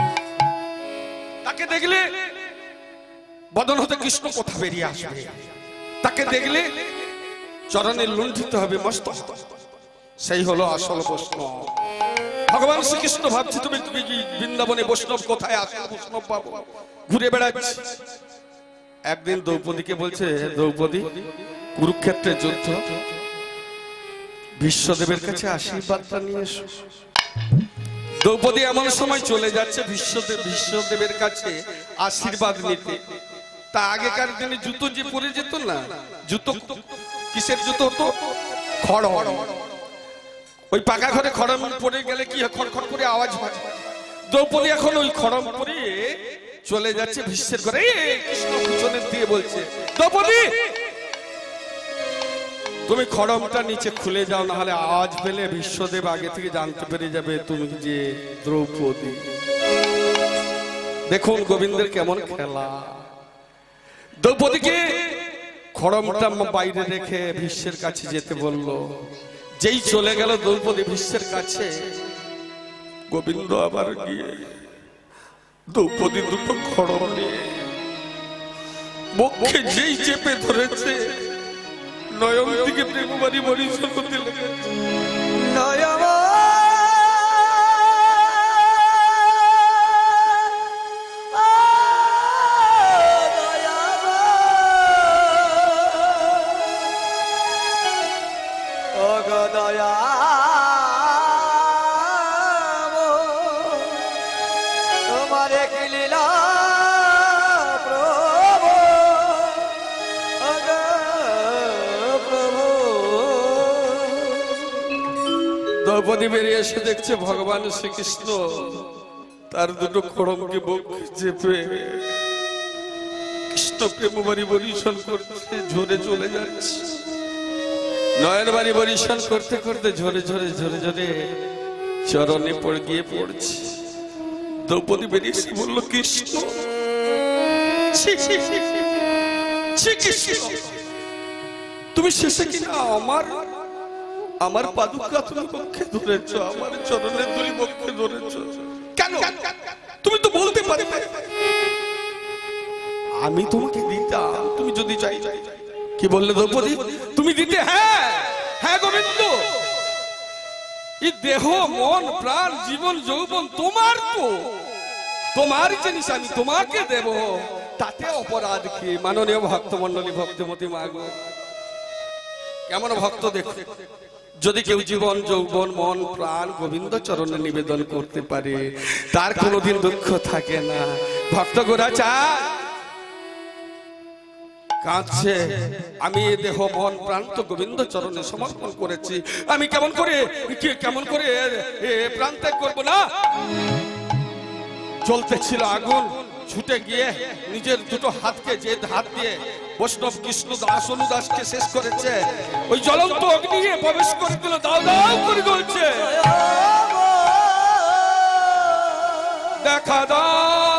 S1: তাকে দেখলে বদন হতে কৃষ্ণ কথা বেরিয়ে আসবে। তাকে দেখলে চরণে লুণ্ঠিত হবে, মস্ত, সেই হলো আসল বৈষ্ণব। ভগবান শ্রীকৃষ্ণ ভাবছি, তুমি তুমি কি বৃন্দাবনে বৈষ্ণব কোথায়, আসল বৈষ্ণব পাবো? ঘুরে বেড়াচ্ছি। একদিন দ্রৌপদীকে বলছে, দ্রৌপদী, কুরুক্ষেত্রের যুদ্ধ, বিশ্বদেবের কাছে আশীর্বাদটা নিয়ে এসো। দ্রৌপদী এমন সময় চলে যাচ্ছে বিশ্বদেব বিশ্বদেবের কাছে আশীর্বাদ নিতে। তা আগেকার দিনে জুতো যে পরে যেত না, জুতো কিসের জুতো হতো? খড়। ওই পাকা ঘরে খড়ম পরে গেলে কি খড়খড় করে আওয়াজ হয়। দ্রৌপদী এখন ওই খড়ম পরে চলে যাচ্ছে ভীষ্মের ঘরে। কৃষ্ণ পিছনে দিয়ে বলছে, দ্রৌপদী তুমি খড়মটা নিচে খুলে যাও, না হলে আওয়াজ পেলে বিশ্বদেব আগে থেকে জানতে পেরে যাবে তুমি যে দ্রৌপদী। দেখুন গোবিন্দের কেমন খেলা। দ্রৌপদীকে খড়মটা বাইরে রেখে ভীষ্মের কাছে যেতে বলল। যেই চলে গেল দ্রৌপদী ভীষ্মের কাছে, গোবিন্দ আবার গিয়ে দ্রৌপদী দুটো খড়ম নিয়ে মুখে যেই চেপে ধরেছে, নয়ন দিকে প্রেমবাড়ি বরিশন করতে লেগেছে।
S2: নয়ন দয়া তোমার কি লীলা প্রভু, প্রভু।
S1: দ্রৌপদী বেরিয়ে এসে দেখছে ভগবান শ্রীকৃষ্ণ তার দুটো খড়মকে বুক চেপে কৃষ্ণ প্রেমবাড়ি বরিশন করছে, ঝরে চলে যাচ্ছে। নয়ন বাড়ি বরিশন করতে করতে ঝরে ঝরে ঝরে ঝরে চরণে পড়ে গিয়ে পড়ছে। দ্রৌপদী বেরিয়ে এসে বলল, কৃষ্ণ ছি, ছি, ছি, ছি, কৃষ্ণ, তুমি শেষে কিনা আমার আমার পাদুকা তুমি পক্ষে ধরেছ, আমার চরণের দুই পক্ষে ধরেছ কেন? তুমি তো বলতে পারবে আমি তোমাকে দিতাম, তুমি যদি চাই। কি বললে দ্রৌপদী? তুমি দিতে? হ্যাঁ হ্যাঁ গোবিন্দ, এই দেহ মন প্রাণ জীবন যৌবন তোমার, তো তোমার জিনিস আমি তোমাকে দেব, তাতে অপরাধ কি? মাননীয় ভক্তমন্ডলী, ভক্তমতী মাগো, কেমন ভক্ত দেখো। যদি কেউ জীবন যৌবন মন প্রাণ গোবিন্দ চরণে নিবেদন করতে পারে, তার কোনোদিন দুঃখ থাকে না। ভক্ত গোরা চায়, কাঁদছে, আমি এ দেহ মন প্রাণ তো গোবিন্দ চরণে সমর্পণ করেছি, আমি কেমন করে কেমন করে প্রাণ ত্যাগ করবো না? জ্বলতে ছিল আগুন, ছুটে গিয়ে নিজের দুটো হাতকে যে হাত দিয়ে বৈষ্ণব কৃষ্ণ দাস অনুদাসকে শেষ করেছে, ওই জ্বলন্ত অগ্নি প্রবেশ করে দিল, দাও দাও করে জ্বলছে। দেখা দাও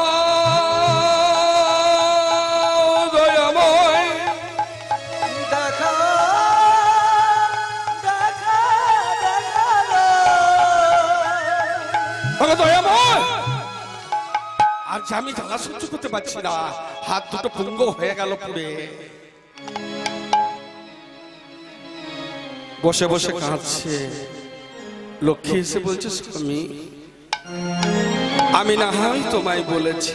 S1: আর আমি জ্বালা সহ্য করতে পারছি না, হাত দুটো পুঙ্গ হয়ে গেল পুড়ে। বসে বসে কাঁদছে। লক্ষ্মী এসে বলছে, স্বামী আমি না হয় তোমায় বলেছি,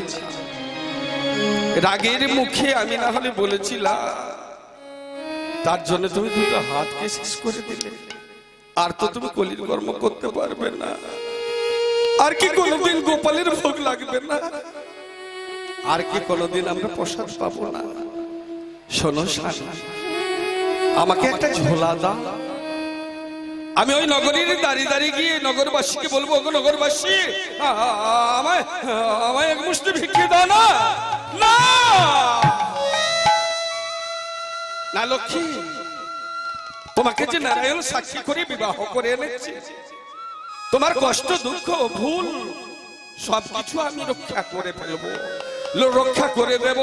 S1: রাগের মুখে আমি না হলে বলেছিলাম, তার জন্য তুমি দুটো হাতকে শেষ করে দিলে। আর তো তুমি কলির কর্ম করতে পারবে না, আর কি কোনোদিন গোপালের ভোগ লাগবে না, আর কি কোনোদিন আমরা প্রসাদ পাবো না। শোনো শালা, আমাকে একটা ঝোলা দাও, আমি ওই নগরীর দাঁড়িয়ে দাঁড়িয়ে গিয়ে নগরবাসীকে বলবো, ওগো নগরবাসী, আমায় আমায় এক মুষ্টি ভিক্ষে দাও না। না না লক্ষ্মী, তোমাকে যে নারায়ণ সাক্ষী করে বিবাহ করে এনেছি, তোমার কষ্ট দুঃখ ভুল সবকিছু আমি রক্ষা করে ফেলবো, রক্ষা করে দেব।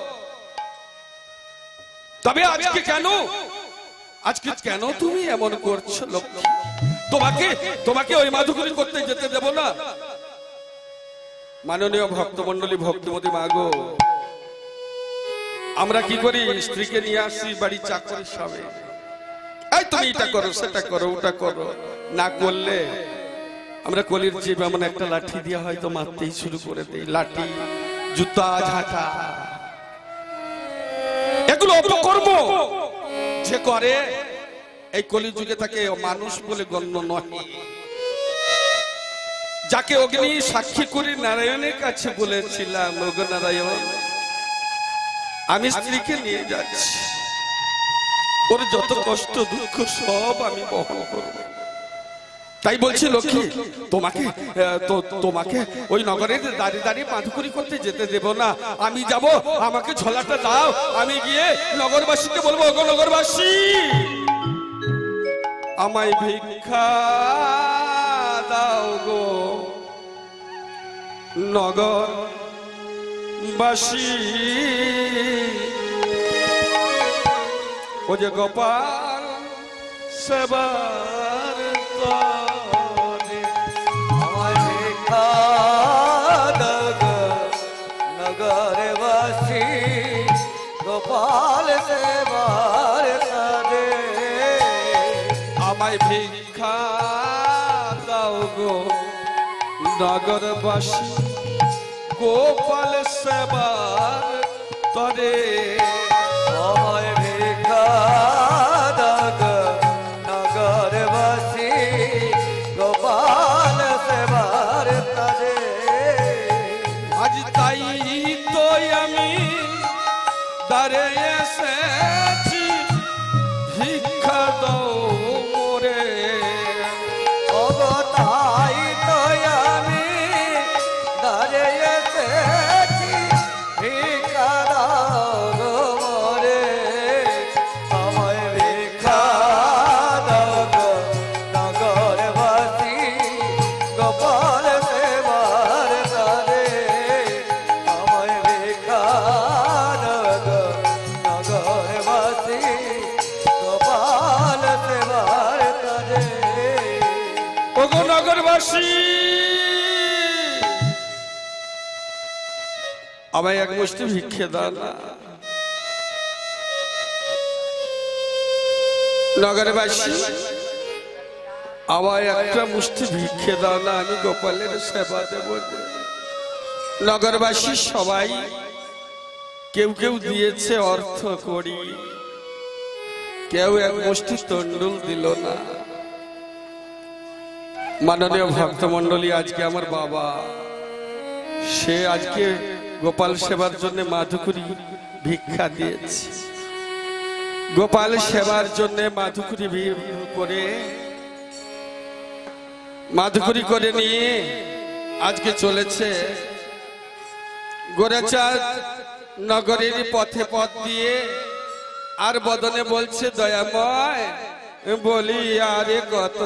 S1: তবে আজকে কেন আজকে কেন তুমি এমন করছো লক্ষ্মী? তোমাকে তোমাকে ওই মাধুকরী করতে যেতে দেব না। মাননীয় ভক্তমন্ডলী, ভক্তমতী মাগো, আমরা কি করি? স্ত্রীকে নিয়ে আসি বাড়ি চাকরি সবে, এই তুমি এটা করো সেটা করো ওটা করো, না করলে আমরা কলির জীব এমন একটা লাঠি দিয়ে হয়তো মারতেই শুরু করে দেই। লাঠি, জুতা, ঝাঁটা, এগুলো অপকর্ম যে করে এই কলিযুগে তাকে মানুষ বলে গণ্য নয়। যাকে অগ্নি সাক্ষী করে নারায়ণের কাছে বলেছিলাম, ওগো নারায়ণ, আমি স্ত্রীকে নিয়ে যাচ্ছি, ওর যত কষ্ট দুঃখ সব আমি বহন করব। তাই বলছি লক্ষ্মী, তোমাকে তোমাকে ওই নগরের দাঁড়িয়ে দাঁড়িয়ে মাধুকরী করতে যেতে দেব না। আমি যাব, আমাকে ঝোলাটা দাও, আমি গিয়ে নগরবাসীকে বলবো, ওগো নগরবাসী, আমায় ভিক্ষা দাও গো নগর বাসী ও যে গোপাল সেবার তরে
S2: আমায় ভিক্ষা দাও গো নগরবাসী গোপাল সেবার তরে
S1: আমায় ভিক্ষা দাও গো নগরবাসী গোপাল সেবার তরে
S2: আমায় ভিক্ষা দাও গো নগরবাসী গোপাল সেবার তরে
S1: আজ তাই তো আমি দাঁড়ে এসেছি ভিক্ষা দাও মোরে
S2: ওগো তাই তো আমি দাঁড়িয়ে এসেছি ভিক্ষা দাও গো মোরে আমায় ভিক্ষা দাও গো নগরবাসী গোপাল সেবার তরে আমায় ভিক্ষা দাও গো নগরবাসী গোপাল সেবার তরে
S1: ওগো নগরবাসী আমায় এক মুষ্টি ভিক্ষে দাও না নগরবাসী আমায় একটা মুষ্টি ভিক্ষে দাও না আমি গোপালের সেবা দেব নগরবাসী সবাই কেউ কেউ দিয়েছে অর্থ করি কেউ এক মুষ্টি তন্ডুল দিল না মাননীয় ভক্তমণ্ডলী আজকে আমার বাবা সে আজকে গোপাল সেবার জন্য মাধুকরী ভিক্ষা দিয়েছে গোপাল সেবার জন্য মাধুকরী করে মাধুকরী করে নিয়ে আজকে চলেছে গোরেচাঁদ নগরীর পথে পথ দিয়ে আর বদনে বলছে দয়াময় বলি আরে কত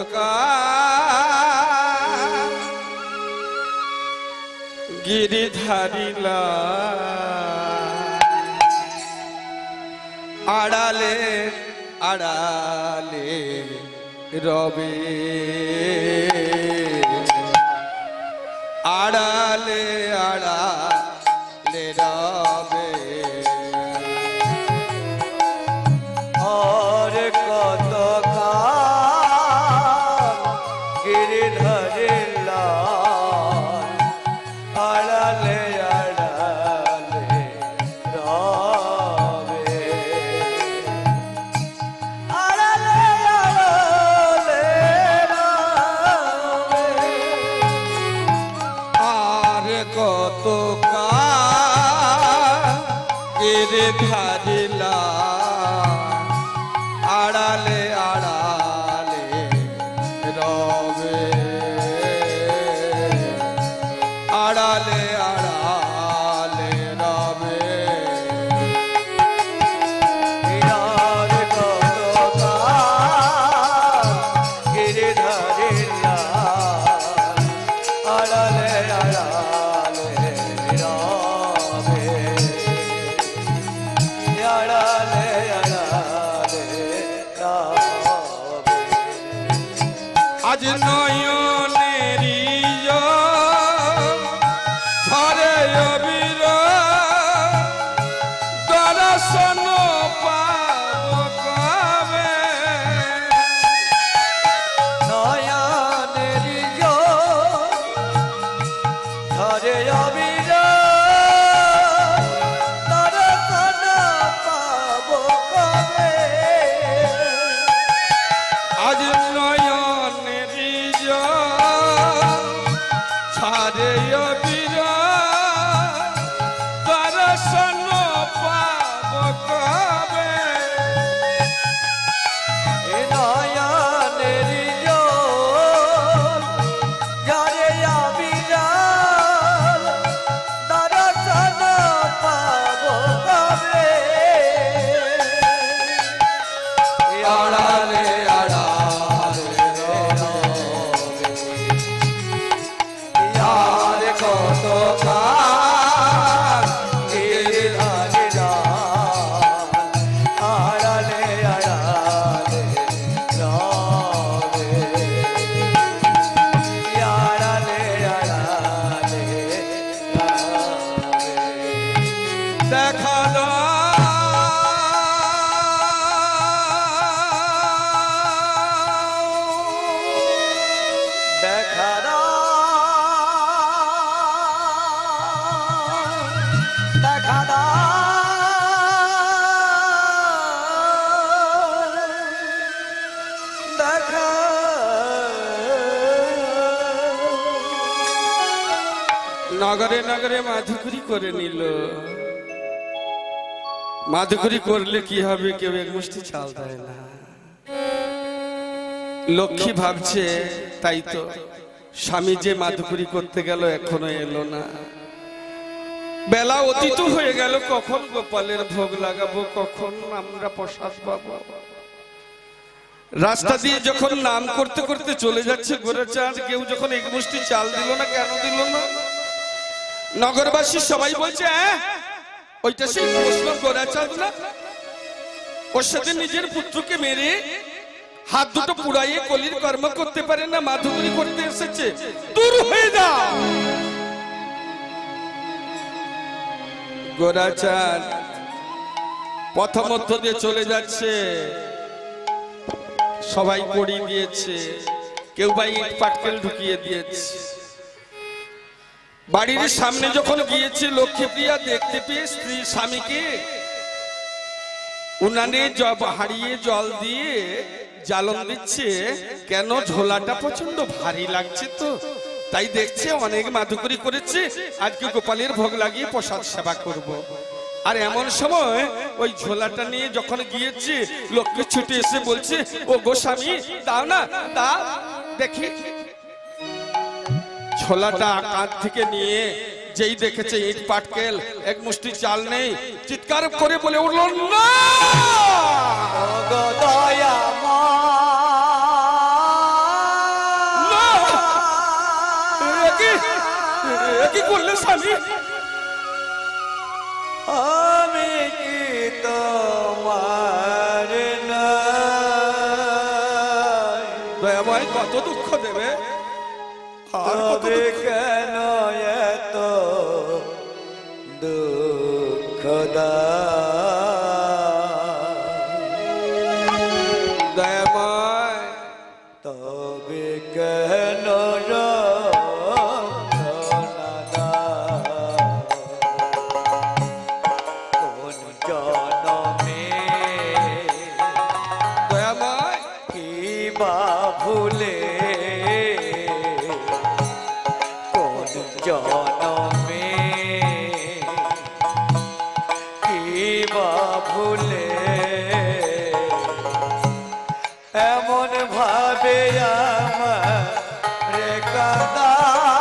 S1: গিরিধারিলা আড়ালে আড়ালে রবে আড়ালে আড়ালে রবে
S2: और कत गिरिधर लाल अड़ाले अड़ाले रावे अड़ाले अड़ाले रावे
S1: আর কত গিরিধারিলা আড়ালে আড়ালে রবে আড়ালে আড়ালে রবে
S2: यार कत गिरिधर लाल अड़ाले अड़ाले रावे अड़ाले अड़ाले रावे
S1: আজ নয়নেরি ঝরে অবির দর্শন পাব কবে
S2: নয়নের ধরে অবির দর্শন পাব কবে
S1: আজ নয়নেরি ঝরে অবির দর্শন পাব কবে
S2: নয়নের ঝরে অবির দর্শন পাব কবে
S1: আড়ালে আড়ালে নগরে নগরে মাধুকরি করে নিল। মাধুকরি করলে কি হবে, কেউ এক মুষ্টি চাল দেয় না। লক্ষ্মী ভাবছে তাই তো, স্বামী যে মাধুকরি করতে গেল এখনো এলো না। বেলা অতীত হয়ে গেল, কখন গোপালের ভোগ লাগাবো, কখন আমরা প্রসাদ পাবো। রাস্তা দিয়ে যখন নাম করতে করতে চলে যাচ্ছে গোরাচাঁদ, কেউ যখন এক মুষ্টি চাল দিল না, কেন দিল না? নগরবাসী সবাই বলছে হ্যাঁ ওইটা সেই প্রশ্ন গোরাচাঁদ না, ওর সাথে নিজের পুত্রকে মেরে হাত দুটো পুড়াইয়ে কলির কর্ম করতে পারে না, মাধুকরি করতে এসেছে, দূর হয়ে যাও। গোরাচাঁদ পথমধ্য দিয়ে চলে যাচ্ছে, সবাই পড়ি দিয়েছে, কেউ বা ইট পাটকেল ঢুকিয়ে দিয়েছে। বাড়ির সামনে যখন গিয়েছে লক্ষ্মীপ্রিয়া দেখতে পেয়ে স্ত্রী স্বামীকে উনানে হারিয়ে জল দিয়ে জ্বালন দিচ্ছে। কেন? ঝোলাটা প্রচন্ড ভারী লাগছে তো, তাই দেখছে অনেক মাধুকরি করেছে, আজকে গোপালের ভোগ লাগিয়ে প্রসাদ সেবা করব। আর এমন সময় ওই ঝোলাটা নিয়ে যখন গিয়েছে, লক্ষ্মী ছুটে এসে বলছে ও গোস্বামী দাও না, দাও দেখি। ঝোলাটা কাঁধ থেকে নিয়ে যেই দেখেছে ইট পাটকেল, এক মুষ্টি চাল নেই, চিৎকার করে বলে উঠল না, কি করলে স্বামী?
S2: আমি কি তোমার
S1: দয়াময় কত দুঃখ দেবে,
S2: তবে কেন এত দুঃখ
S1: দয়াময়,
S2: তবে কেন ভুলে কোন জনমে কি বা ভুলে এমন ভাবে আমার রে কাদা,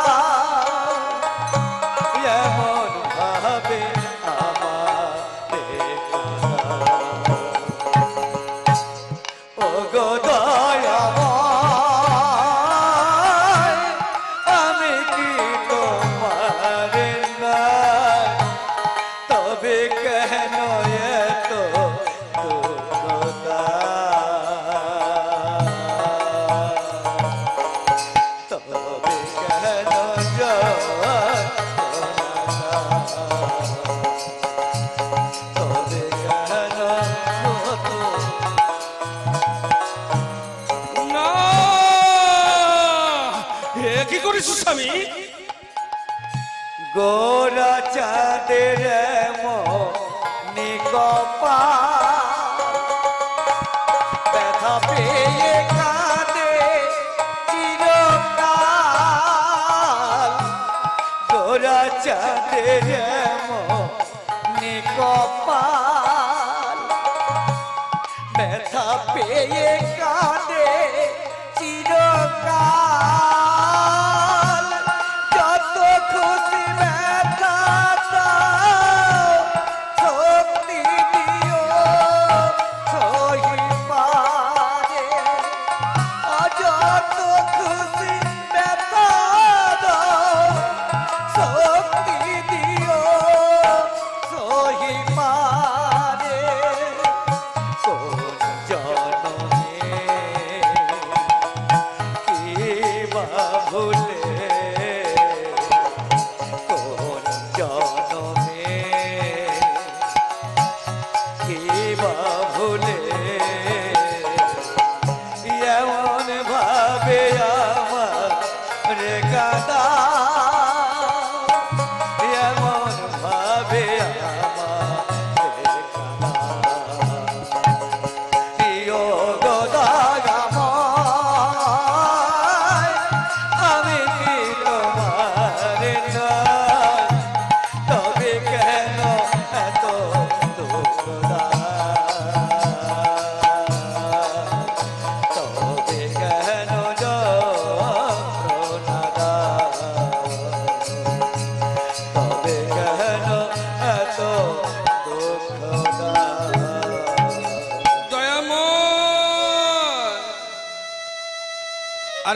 S2: এমন ভাবে আমার রে কাদা। ও গো
S1: স্বামী?
S2: গোরাচাঁদের নিকপা ব্যথা পেয়ে কাঁদে চিরকাল। গোরাচাঁদের নিকপাল ব্যথা পেয়ে কাঁদে চিরকাল। যত খুশি ব্যথা দাও, শক্তি দিও সহিপারে। যত খুশি ব্যথা দাও, শক্তি দিও সহিপারে। কোন জনমে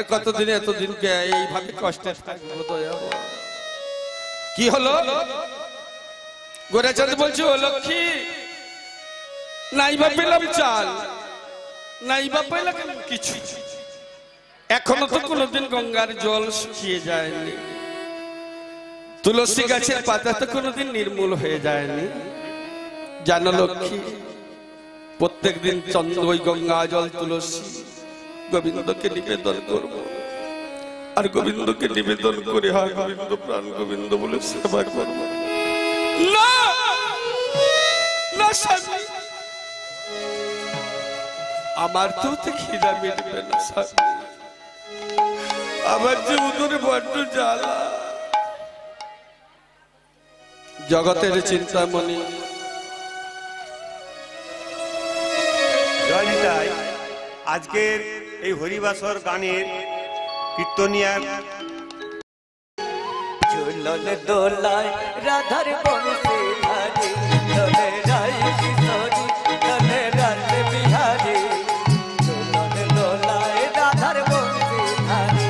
S1: কতদিন এতদিনকে এইভাবে কষ্টে থাকবো দয়াবো। কি হলো? গোরাচাঁদ বলছে ও লক্ষ্মী, নাইবা পেলাম চাল, নাইবা পেলাম কিছু, এখনো তো কোনোদিন গঙ্গার জল শুকিয়ে যায়নি, তুলসী গাছের পাতা তো কোনোদিন নির্মূল হয়ে যায়নি। জানো লক্ষ্মী, প্রত্যেক দিন চন্দ্র ওই গঙ্গা জল তুলসী গোবিন্দকে নিবেদন করব, আর গোবিন্দকে নিবেদন করে হয় গোবিন্দ প্রাণ গোবিন্দ বলে সেবা করব। না না স্বামী, আমার তো খিদা মিটবে না স্বামী, আমার যে উদরে বড্ড জ্বালা। জগতের চিন্তামণি
S3: জয়নিতাই, আজকের এই হরিবাসর গানের কীর্তনিয়ার
S2: ঝুলন দোলায় রাধার বংশী ধারি, দোলে রাই কিশোরী দোলে রাত বিহারী, ঝুলন দোলায় রাধার বংশী ধারি।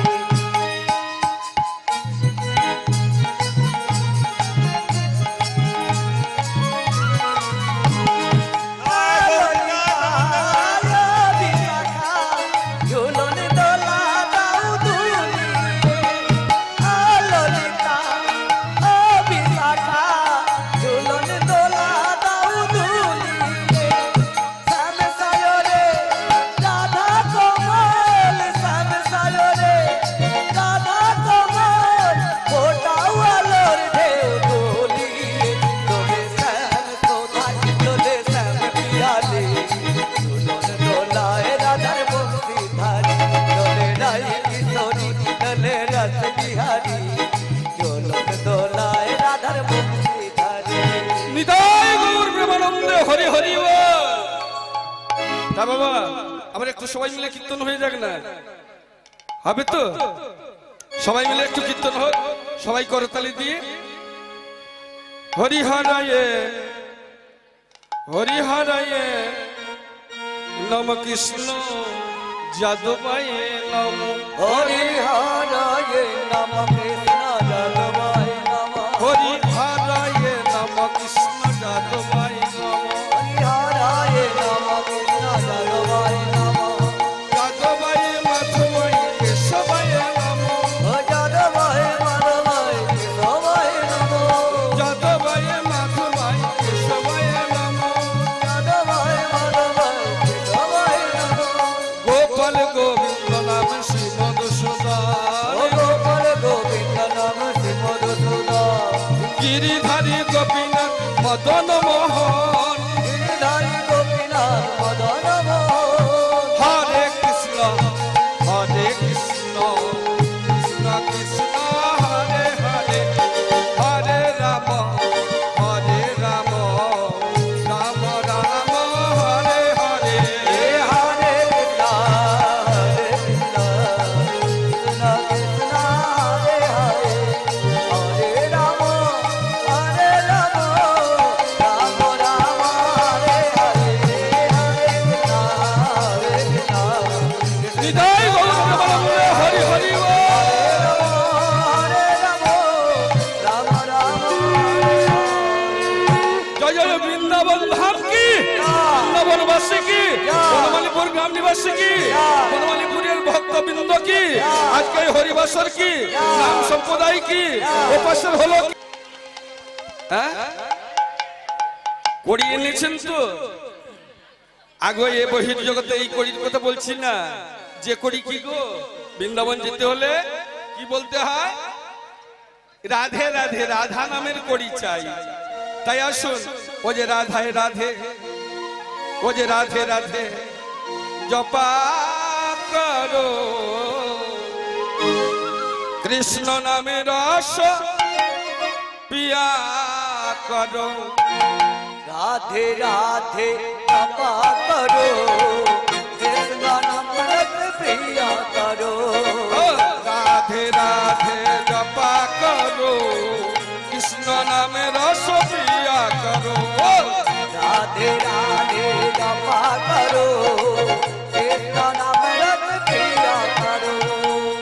S1: হরি হরি ও তা বাবা, আমরা একটু সবাই মিলে কীর্তন হয়ে যাক না, হবে তো? সবাই মিলে একটু কীর্তন হোক, সবাই করতালি দিয়ে হরি হরায়ে হরি হরায়ে নম কৃষ্ণ যাদবায়ে নম,
S2: হরি হরায়ে নম কৃষ্ণ যাদবায় নম,
S1: হরি হরায়ে নম কৃষ্ণ যাদবায়ে নম,
S2: হরি হরায়ে নম কৃষ্ণ যাদবায় নম,
S1: যাদবায়ে মাধবায়ে কেশবায়ে নম,
S2: ও যাদবায় মাধবায় কেশবায় নম,
S1: যাদবায়ে মাধবায়ে কেশবায়ে নম,
S2: যাদবায় মাধবায় কেশবায় নম,
S1: গোপাল গোবিন্দ নাম শ্রী মধুসূদন,
S2: ও গোপাল গোবিন্দ নাম শ্রী মধুসূদন,
S1: গিরিধারী গোপীনাথ মদন মোহন,
S2: গিরিধারী গোপীনাথ মদন মোহন,
S1: হরে কৃষ্ণ হরে কৃষ্ণ কৃষ্ণ কৃষ্ণ হরে হরে, হরে রাম হরে রাম রাম রাম হরে হরে,
S2: হরে কৃষ্ণ হরে কৃষ্ণ কৃষ্ণ কৃষ্ণ হরে হরে, হরে রাম হরে রাম রাম রাম হরে হরে, হরে কৃষ্ণ হরে কৃষ্ণ কৃষ্ণ
S1: হৃদয় গৌরবলম্বে হরি হরি বল।
S2: হরে রাম রাম রাম
S1: জয় জয় বৃন্দাবন ধাম কি, বৃন্দাবনবাসী কি, বনমালীপুর গ্রাম নিবাসী কি, বনমালীপুরের ভক্তবৃন্দ কি, আজকে এই হরিবাসর কি, নাম সম্প্রদায় কি, উপাসের হলো কি? হ্যাঁ, করিয়ে নিয়েছেন তো? আগে এ বহির জগতে এই করির কথা বলছি না, যে করি কি গো, বৃন্দাবন যেতে হলে কি বলতে হয়? রাধে রাধে, রাধা নামের করি চাই। তাই আসুন, ও যে রাধায় রাধে, ও যে রাধে রাধে জপা করো, কৃষ্ণ নামে রস পিয়া করো,
S2: রাধে রাধে জপা করো, কৃষ্ণ নাম রস প্রিয়া করো,
S1: ও রাধে রাধে জপা করো, কৃষ্ণ নামে রস পিয়া করো, ও
S2: রাধে রাধে জপা করো, কৃষ্ণ নাম রস প্রিয়া করো।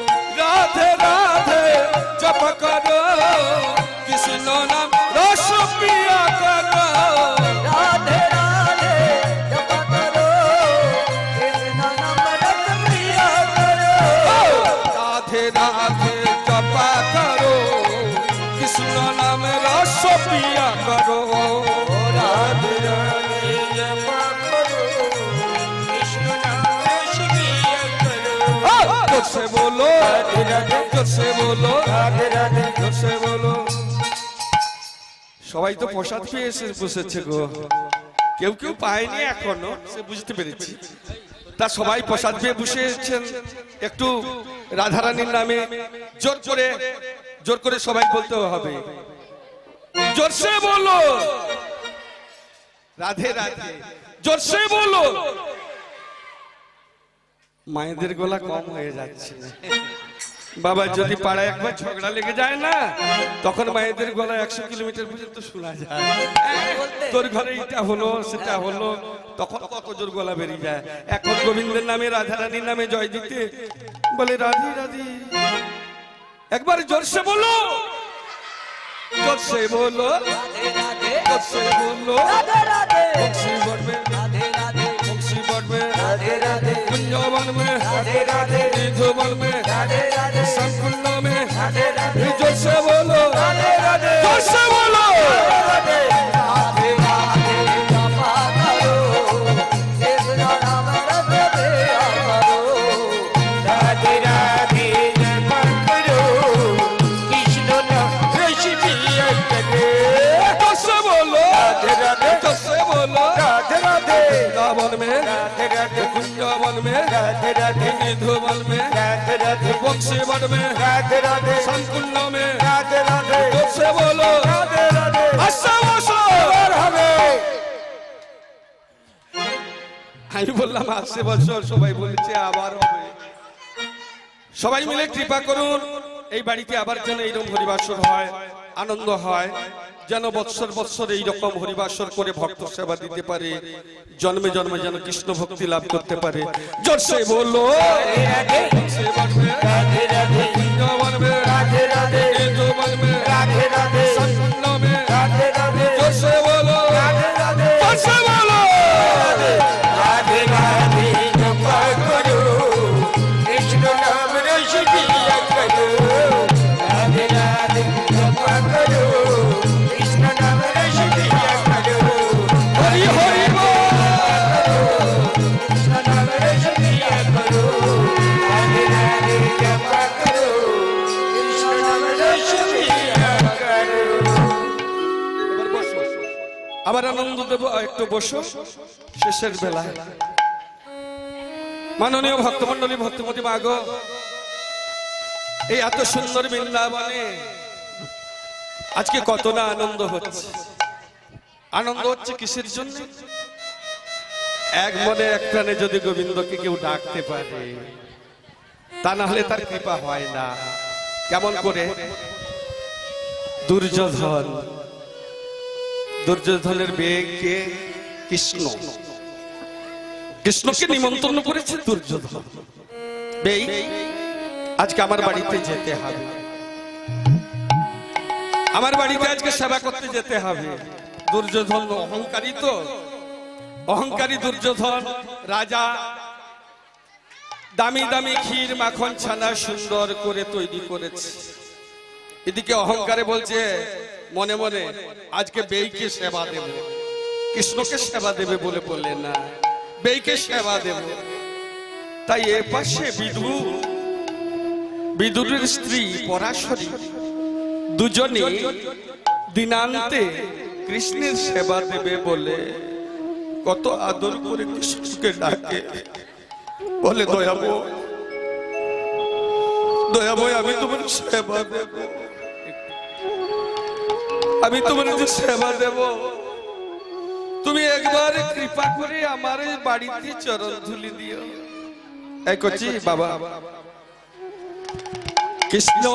S1: জপ করো কৃষ্ণ নাম রস পিয়া করো
S2: রাধে রাধে জপ করো কৃষ্ণ নাম রস পিয়া করো
S1: রাধে রাধে জপ করো কৃষ্ণ নাম রস পিয়া করো
S2: রাধে রাধে জপ করো কৃষ্ণ নাম রস পিয়া করো
S1: জোরসে বলো
S2: রাধে রাধে
S1: জোরসে বলো
S2: রাধে রাধে
S1: জোরসে বলো সবাই তো প্রসাদ পেয়ে এসে বসেছে গো কেউ কেউ পায়নি এখনো সে বুঝতে পেরেছি তা সবাই প্রসাদ পেয়ে বসেছেন একটু রাধারানীর নামে জোর করে জোর করে সবাই বলতে হবে জোরসে বলো রাধে রাধে জোরসে বলো মায়েদের গলা কম হয়ে যাচ্ছে বাবা যদি পাড়ায় একবার ঝগড়া লেগে যায় না তখন মায়েদের গলা একশো কিলোমিটার পর্যন্ত শোনা যায় তোর ঘরে এটা হলো সেটা হলো তখন কত জোর গলা বেরিয়ে যায় এখন গোবিন্দের নামে রাধারানীর নামে জয় দিতে বলে রাধি রাধি একবার জোরসে বলো জোরসে বলো
S2: রাধে রাধে
S1: জোরসে বলো
S2: রাধে রাধে
S1: বংশী বটবে
S2: রাধে রাধে
S1: বংশী বটবে
S2: राधे राधे
S1: कुंजवन में
S2: राधे राधे
S1: निधुवन में
S2: राधे राधे
S1: संकुल में
S2: राधे राधे
S1: जोर से बोलो
S2: राधे राधे
S1: जोर से बोलो
S2: राधे राधे राधे जपा करो कृष्ण नाम रस पिया करो राधे राधे जपा करो कृष्ण नाम रस पिया करो
S1: जोर से बोलो
S2: राधे राधे
S1: जोर से बोलो
S2: राधे राधे
S1: कुंजवन में
S2: राधे राधे
S1: कुंजवन में
S2: राधे राधे
S1: निधुवन में
S2: राधे राधे
S1: बंशीवन में
S2: राधे राधे
S1: संकुल में
S2: राधे राधे
S1: जोर से बोलो
S2: राधे राधे
S1: अच्छा বসো
S2: হবে
S1: আমি বললাম আসছে বছর সবাই বলেছে আবার হবে সবাই মিলে কৃপা করুন এই বাড়িতে আবার যেন এইরকম হরিবাসর হয় আনন্দ হয় যেন বৎসর বৎসর এইরকম হরিবাসর করে ভক্ত সেবা দিতে পারে জন্মে জন্মে যেন কৃষ্ণ ভক্তি লাভ করতে পারে জোরসে বলো
S2: রাধে
S1: সেবা করবে,
S2: রাধে রাধে
S1: পুণ্য বানবে,
S2: রাধে রাধে
S1: তেজো বানবে,
S2: রাধে রাধে
S1: সম্পূর্ণ হবে।
S2: রাধে রাধে
S1: জোরসে বলো
S2: রাধে রাধে
S1: জোরসে বলো
S2: রাধে রাধে জপা করো কৃষ্ণ নাম রস পিয়া করো রাধে রাধে জপা করো কৃষ্ণ নাম রস পিয়া করো
S1: হরি হরি বল।
S2: কৃষ্ণ নাম রস পিয়া করো রাধে রাধে জপা করো কৃষ্ণ নাম রস পিয়া করো
S1: এবার বসো। আবার আনন্দ দেব একটু বসো শেষের বেলায় মাননীয় ভক্তমন্ডলী ভক্তমতী মাগো এই এত সুন্দর বৃন্দাবনে আজকে কত না আনন্দ হচ্ছে আনন্দ হচ্ছে কিসের জন্য এক মনে এক প্রাণে যদি গোবিন্দকে কেউ ডাকতে পারে তা না হলে তার কৃপা হয় না কেমন করে দুর্যোধন দুর্যোধনের বেগে কৃষ্ণ কৃষ্ণকে নিমন্ত্রণ করেছে দুর্যোধন বেই আজকে আমার বাড়িতে যেতে হবে আমার বাড়িতে আজকে সেবা করতে যেতে হবে দুর্যোধন অহংকারী তো অহংকারী দুর্যোধন রাজা দামি দামি ক্ষীর মাখন ছানা সুন্দর করে তৈরি করেছে এদিকে অহংকারে বলছে মনে মনে আজকে বেইকে সেবা দেব কৃষ্ণকে সেবা দেবে বলে বললে না বেইকে সেবা দেব তাই এ পাশে বিদুর বিদুরের স্ত্রী পরাশরী দুজনে দিনান্তে কৃষ্ণের সেবা দেবে বলে কত আদর করে কৃষ্ণকে ডাকে বলে দয়াময় দয়াময় আমি তোমার সেবা দেব আমি তোমার যে সেবা দেব তুমি একবার কৃপা করে আমার বাড়িতে চরণ ধুলি দিও এই করছি বাবা কৃষ্ণ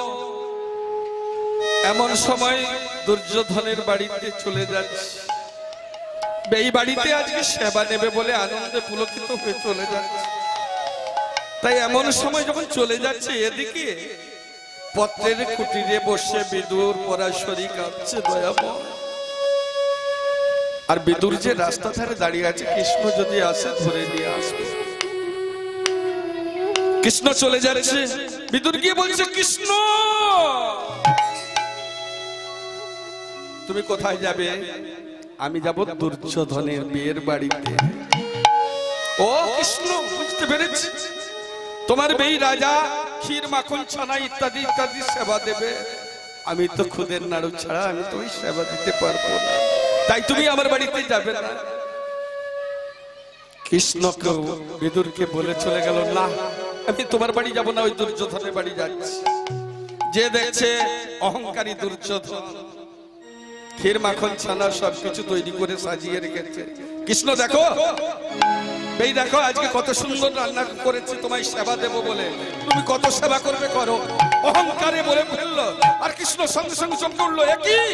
S1: এমন সময় দুর্যোধনের বাড়িতে চলে যাচ্ছে এই বাড়িতে আজকে সেবা নেবে বলে আনন্দে পুলকিত হয়ে চলে যাচ্ছে তাই এমন সময় যখন চলে যাচ্ছে এদিকে পত্রের কুটিরে বসে বিদুর পরাশরী কাঁদছে দয়াময়। আর বিদুর যে রাস্তা ধারে দাঁড়িয়ে আছে, কৃষ্ণ যদি আসে ধরে নিয়ে আসবে। কৃষ্ণ চলে যাচ্ছে, বিদুর গিয়ে বলছে, কৃষ্ণ তুমি কোথায় যাবে? আমি যাব দুর্যোধনের বিয়ের বাড়িতে। ও কৃষ্ণ, বুঝতে পেরেছি, তোমার বেই রাজা ক্ষীর মাখন ছানা ইত্যাদি ইত্যাদি সেবা দেবে। আমি তো খুদের নাড়ু ছাড়া আমি তো ওই সেবা দিতে পারবো না, তাই তুমি আমার বাড়িতে যাবে না। কৃষ্ণকে বিদুরকে বলে চলে গেল, না আমি তোমার বাড়ি যাব না, ওই দুর্যোধনের বাড়ি যাচ্ছি। যে দেখছে অহংকারী দুর্যোধন ক্ষীর মাখন ছানা সবকিছু তৈরি করে সাজিয়ে রেখেছে। কৃষ্ণ দেখো, এই দেখো আজকে কত সুন্দর রান্না করেছি তোমায় সেবা দেব বলে, তুমি কত সেবা করবে করো। অহংকারে বলে ফেললো। আর কৃষ্ণ সঙ্গে সঙ্গে চমকে উঠলো, একই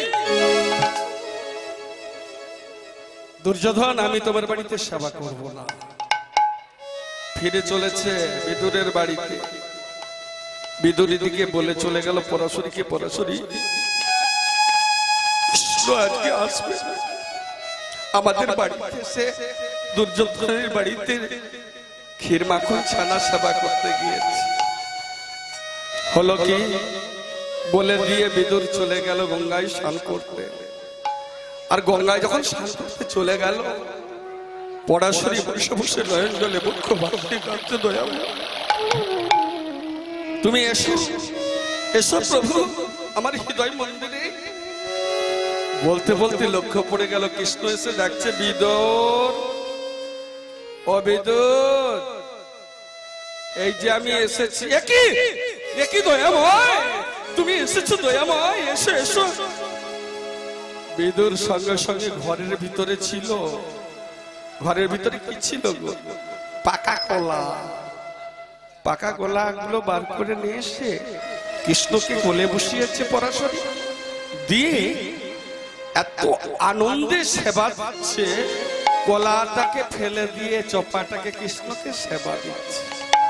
S1: দুর্যোধন, আমি তোমার বাড়িতে সেবা করব না। ফিরে চলেছে বিদুরের বাড়িতে। বিদুর দিকে বলে চলে গেল পরাশরীকে, পরাশরী কৃষ্ণ আজকে আসবে আমাদের বাড়িতে, এসে দুর্যোধনের বাড়িতে ক্ষীর মাখন ছানা সেবা করতে গিয়েছে। হলো কি, বলে দিয়ে বিদুর চলে গেল গঙ্গায় স্নান করতে। আর গঙ্গায় যখন স্নান করতে চলে গেল, পরাশরী বসে বসে নয়ন জলে মুখ্য ভাবতে কাঁদতে, দয়াময় তুমি এসো, এসো প্রভু আমার হৃদয় মন্দিরে। বলতে বলতে লক্ষ্য পড়ে গেল কৃষ্ণ এসে ডাকছে, বিদুর, ও বিদুর, এই যে আমি এসেছি। একই একই দয়াময়, তুমি এসেছো দয়াময়, এসো এসো। বিদুর সঙ্গে সঙ্গে ঘরের ভিতরে ছিল। ঘরের ভিতরে কি ছিল গো? পাকা কলা। পাকা কলা গুলো বার করে নিয়ে এসে কৃষ্ণকে কোলে বসিয়েছে পরাশরী, দিয়ে এত আনন্দে সেবা দিচ্ছে, কলাটাকে ফেলে দিয়ে চপাটাকে কৃষ্ণকে সেবা দিচ্ছে।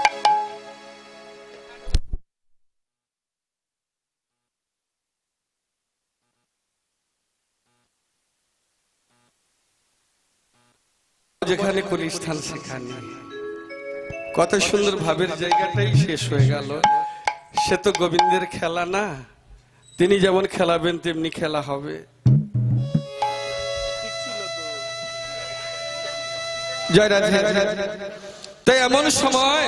S1: যেখানে কোন স্থান সেখানে কত সুন্দর ভাবের জায়গাটাই শেষ হয়ে গেল। সে তো গোবিন্দের খেলা না, তিনি যেমন খেলাবেন তেমনি খেলা হবে। জয় রাধে। তাই এমন সময়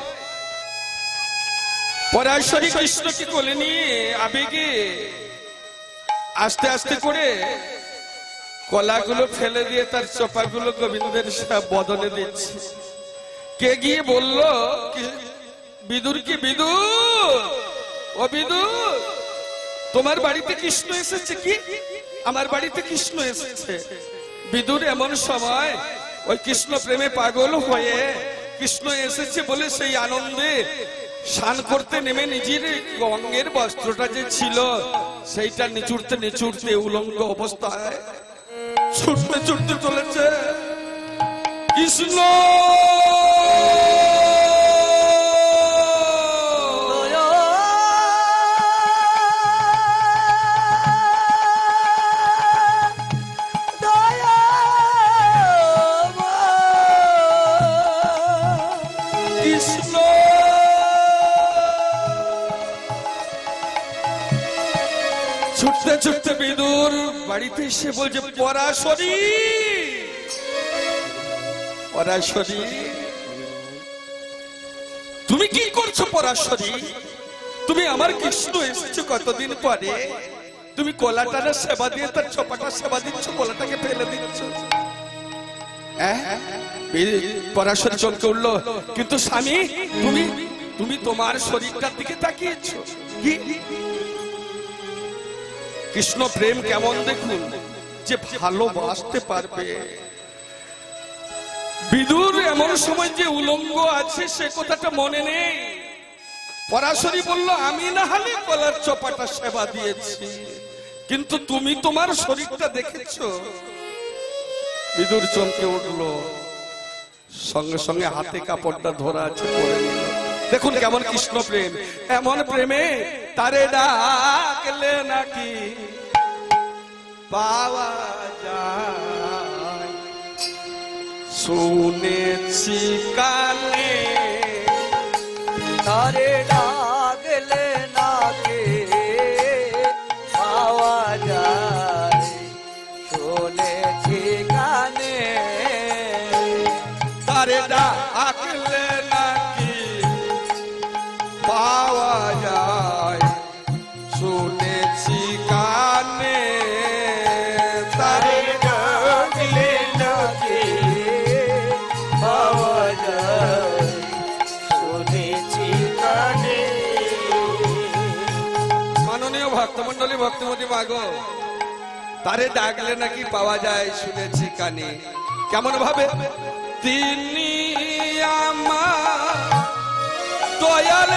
S1: পরাশরী কৃষ্ণকে কোলে নিয়ে আবেগে আস্তে আস্তে করে কলাগুলো ফেলে দিয়ে তার চপাগুলো গোবিন্দের বদনে দিচ্ছে। কে গিয়ে বলল বিদুর, কি বিদুর, ও বিদুর, তোমার বাড়িতে কৃষ্ণ এসেছে। কি আমার বাড়িতে কৃষ্ণ এসেছে? বিদুর এমন সময় ওই কৃষ্ণ প্রেমে পাগল হয়ে কৃষ্ণ এসেছে বলে সেই আনন্দে স্নান করতে নেমে নিজের অঙ্গের বস্ত্রটা যে ছিল সেইটা নিচুড়তে নিচুড়তে উলঙ্গ অবস্থায় ছুটতে ছুটতে চলেছে। কৃষ্ণ ছুটতে ছুটতে বিদুর বাড়িতে এসে বলছে, পরাশরী, পরাশরী তুমি কি করছো? পরাশরী, তুমি আমার কৃষ্ণ এসেছো কতদিন পরে, তুমি কলাটার সেবা দিয়ে তার চপাটা সেবা দিচ্ছ, কলাটাকে ফেলে দিচ্ছ। পরাশরী চমকে উঠলো, কিন্তু স্বামী তুমি তুমি তোমার শরীরটার দিকে তাকিয়েছো। কি কৃষ্ণ প্রেম কেমন দেখুন, যে ভালোবাসতে পারবে। বিদুর এমন সময় যে উলঙ্গ আছে সে কথাটা মনে নেই। পরাশরী বলল, আমি না হলে কলার চপাটা সেবা দিয়েছি, কিন্তু তুমি তোমার শরীরটা দেখেছো। বিদুর চমকে উঠলো, সঙ্গে সঙ্গে হাতে কাপড়টা ধরা আছে পরে নিল। দেখুন কেমন কৃষ্ণ প্রেম, এমন প্রেমে তারে ডাকলে নাকি পাওয়া যায়। শুনেছি কানে
S2: তারে ডাকলে নাকি পাওয়া যায়, শুনেছি কানে
S1: তারে ডাকলে নাকি পাওয়া যায়। শুনেছি কানে তারে
S2: ডাকলে নাকি পাওয়া যায়, শুনেছি কানে।
S1: মাননীয় ভক্তমন্ডলী ভক্তিমতী মাগো, তারে ডাকলে নাকি পাওয়া যায় শুনেছি কানে। কেমন ভাবে? তিনি আমার দয়াল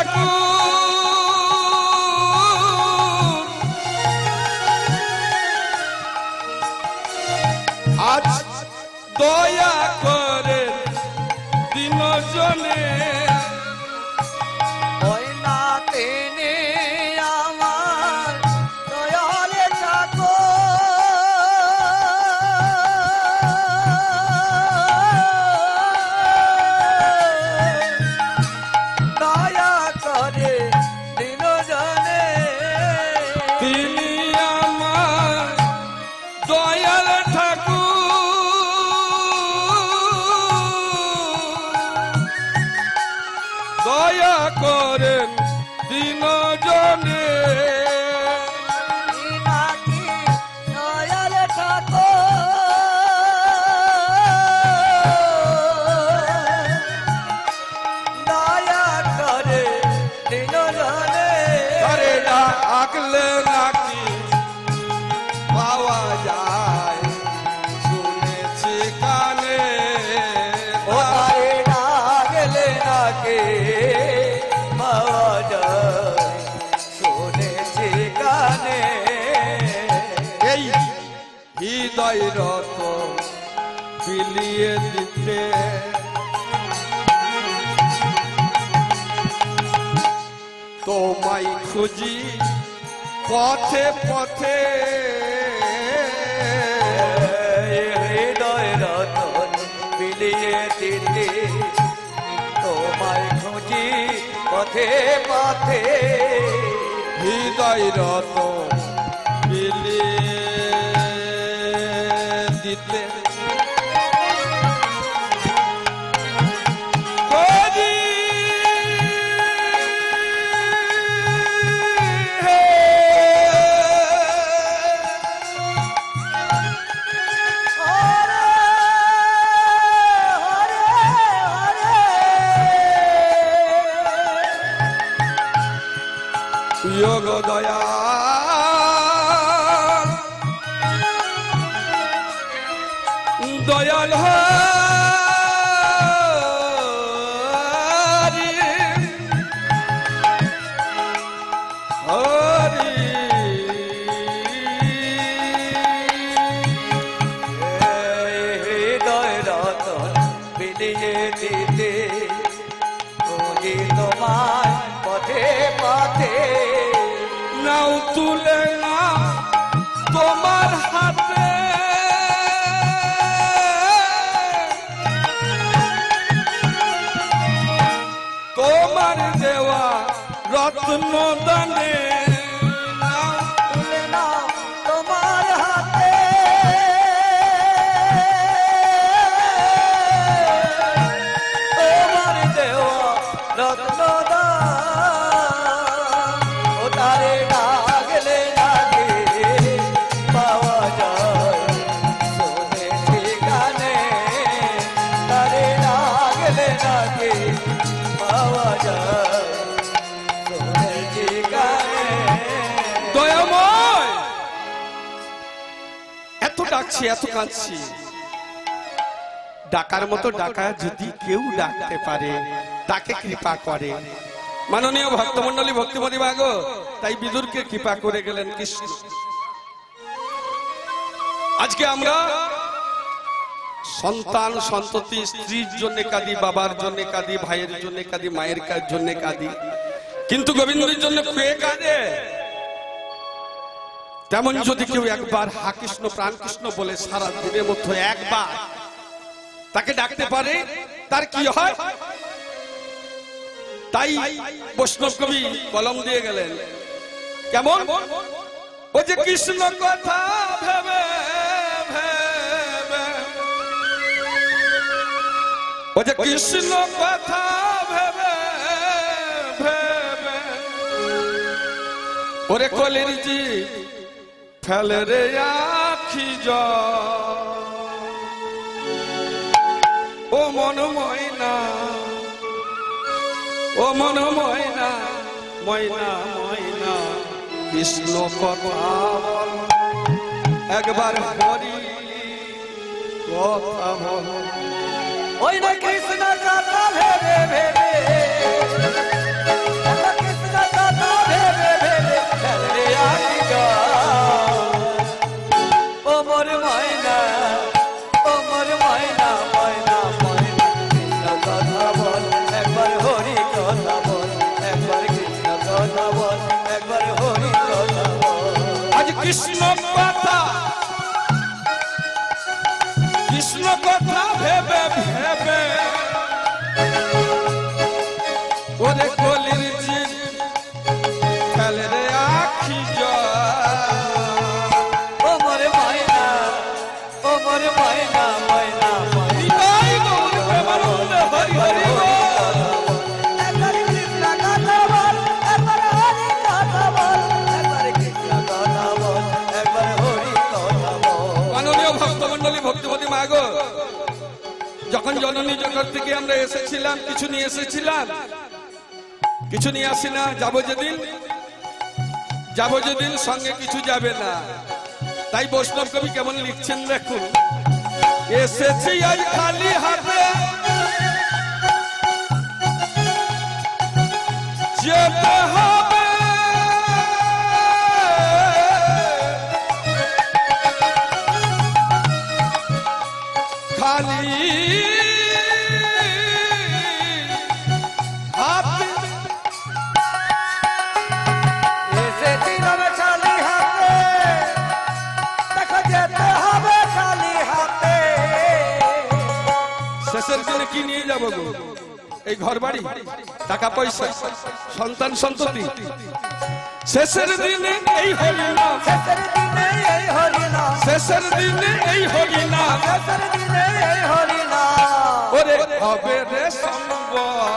S1: ঠাকুর, আজ দয়া করে দিনজনে
S2: ওই না তিনি আমার দয়াল ঠাকুর, দয়া করে দিনজনে
S1: তিনি আমার দয়াল ঠাকুর, দয়া করেন দিনজনে।
S2: নাকি দয়াল ঠাকুর, দয়া করে দিনজনে।
S1: তারে ডাকলে নাকি পাওয়া যায় শুনেছি কানে।
S2: ও তারে ডাকলে নাকি পাওয়া যায়, শুনেছি কানে।
S1: এই হৃদয় রত বিলিয়ে দিতে তোমায় খুঁজি পথে পথে।
S2: হৃদয় রতন বিলিয়ে দিতে তোমায় খুঁজি পথে পথে।
S1: হৃদয় রত বিলিয়ে দিতে করি হে।
S2: হরে হরে হরে
S1: যোগ দয়া দয়াল হরি হরি
S2: হৃদয় রতন বিলিয়ে দিতে খুঁজি তোমায় পথে পথে।
S1: নাও তুলে না তোমার হাতে তোমার দেওয়া রত্ন দানে। নাও
S2: তুলে নাও তোমার হাতে তোমার দেওয়া রত্নদান। ও তারে ডাকলে নাকি পাওয়া যায়, শুনেছি গানে। তারে ডাকলে নাকি পাওয়া যায়, শুনেছি গানে।
S1: দয়াময়, এত ডাকছি এত কাঁদছি, ডাকার মতো ডাকা যদি কেউ ডাকতে পারে তাকে কৃপা করে। মাননীয় ভক্তমন্ডলী ভক্তিমতী মাগো, তাই বিদুরকে কৃপা করে গেলেন কৃষ্ণ। আজকে আমরা সন্তান সন্ততি স্ত্রীর জন্য কাঁদি, বাবার জন্য কাঁদি, ভাইয়ের জন্য কাঁদি, মায়ের জন্য কাঁদি, কিন্তু গোবিন্দের জন্য কে কাঁদে? তেমন যদি কেউ একবার হা কৃষ্ণ প্রাণ কৃষ্ণ বলে সারা দিনের মধ্যে একবার তাকে ডাকতে পারে, তার কি হয়? তাই বৈষ্ণব কবি কলম দিয়ে গেলেন কেমন? ও যে কৃষ্ণ কথা ভেবে ভেবে, ও যে কৃষ্ণ কথা ভেবে ভেবে, ওরে কলির জি ফেলে রে আখি জল, ও মন ময়না, ও মন ময়না, ময়না ময়না কৃষ্ণ কথা বল, একবার হরি কথা বল।
S2: ওই না কৃষ্ণ কথা ভেবে ভেবে, কৃষ্ণ কথা ভেবে ভেবে ফেলে আখি জল, ও মোর ময়না, ও মোর ময়না, ময়না ময়না কৃষ্ণ কথা বল, একবার হরি কথা বল, একবার কৃষ্ণ কথা বল, একবার হরি কথা বল।
S1: আজ কৃষ্ণ কথা, কৃষ্ণ কথা ভেবে ভেবে, ওরে কলির জি ফেলে রে আখি জল,
S2: ও মোর ময়না, ও মোর ময়না, ময়না ময়না
S1: নিতাই গৌর প্রেমানন্দ হরি হরি বল।
S2: একবার কৃষ্ণ কথা বল, একবার হরি কথা বল, একবার কৃষ্ণ কথা বল, একবার হরি কথা বল।
S1: মাননীয় ভক্তমন্ডলী, ভক্তিমতী মা গো, যখন জননী জগৎ থেকে আমরা এসেছিলাম কিছু নিয়ে এসেছিলাম, কিছু নিয়ে আসি না। যাবো যেদিন যাবো যেদিন সঙ্গে কিছু যাবে না। তাই বৈষ্ণব কবি কেমন লিখছেন দেখুন, এসেছি আজ খালি হাতে, যেতে হবে খালি হাতে,
S2: এসেছিলাম খালি হাতে, দেখো যেতে হবে খালি হাতে।
S1: শেষের দিনে কি নিয়ে যাবো গো? এই ঘর বাড়ি, টাকা পয়সা, সন্তান সন্ততি। শেষের দিনে এই হরি নাম,
S2: শেষের দিনে এই হরি নাম,
S1: শেষের দিনে এই হরি নাম,
S2: শেষের দিনে এই হরি নাম।
S1: ওরে হবে রে সম্ভব,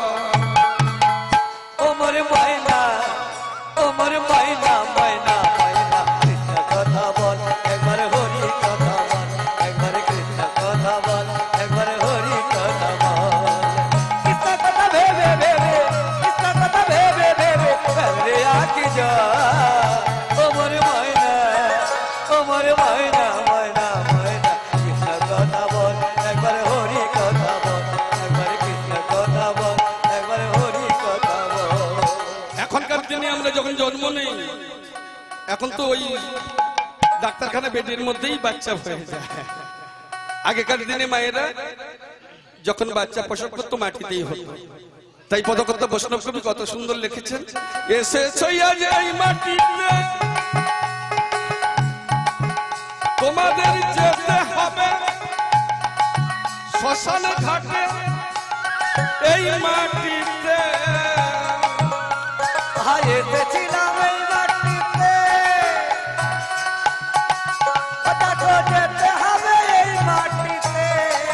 S2: ও মোর ময়না, ও মোর ময়না, ময়না ময়না কৃষ্ণ কথা বল, একবার হরি কথা বল, একবার কৃষ্ণ কথা বল, একবার হরি কথা বল। কৃষ্ণ কথা ভেবে ভেবে, কৃষ্ণ কথা ভেবে ভেবে ফেলে আখি জল, ও মোর ময়না, ও মোর ময়না, ময়না ময়না কৃষ্ণ কথা বল, একবার হরি কথা বল, একবার কৃষ্ণ কথা বল, একবার হরি কথা বল।
S1: এখনকার দিনে আমরা যখন জন্ম নেই, এখন তো ওই ডাক্তারখানা বেডের মধ্যেই বাচ্চা হয়ে যায়। আগেকার দিনে মায়েরা যখন বাচ্চা প্রসব করতো মাটিতেই হতো। তাই পদকর্তা বৈষ্ণব কবি কত সুন্দর লিখেছেন, এসেছো আজ এই মাটিতে, তোমাদের যেতে হবে শ্মশান ঘাটে, এই মাটিতে
S2: এসেছিলাম এই মাটিতে, দেখো যেতে হবে এই মাটিতে।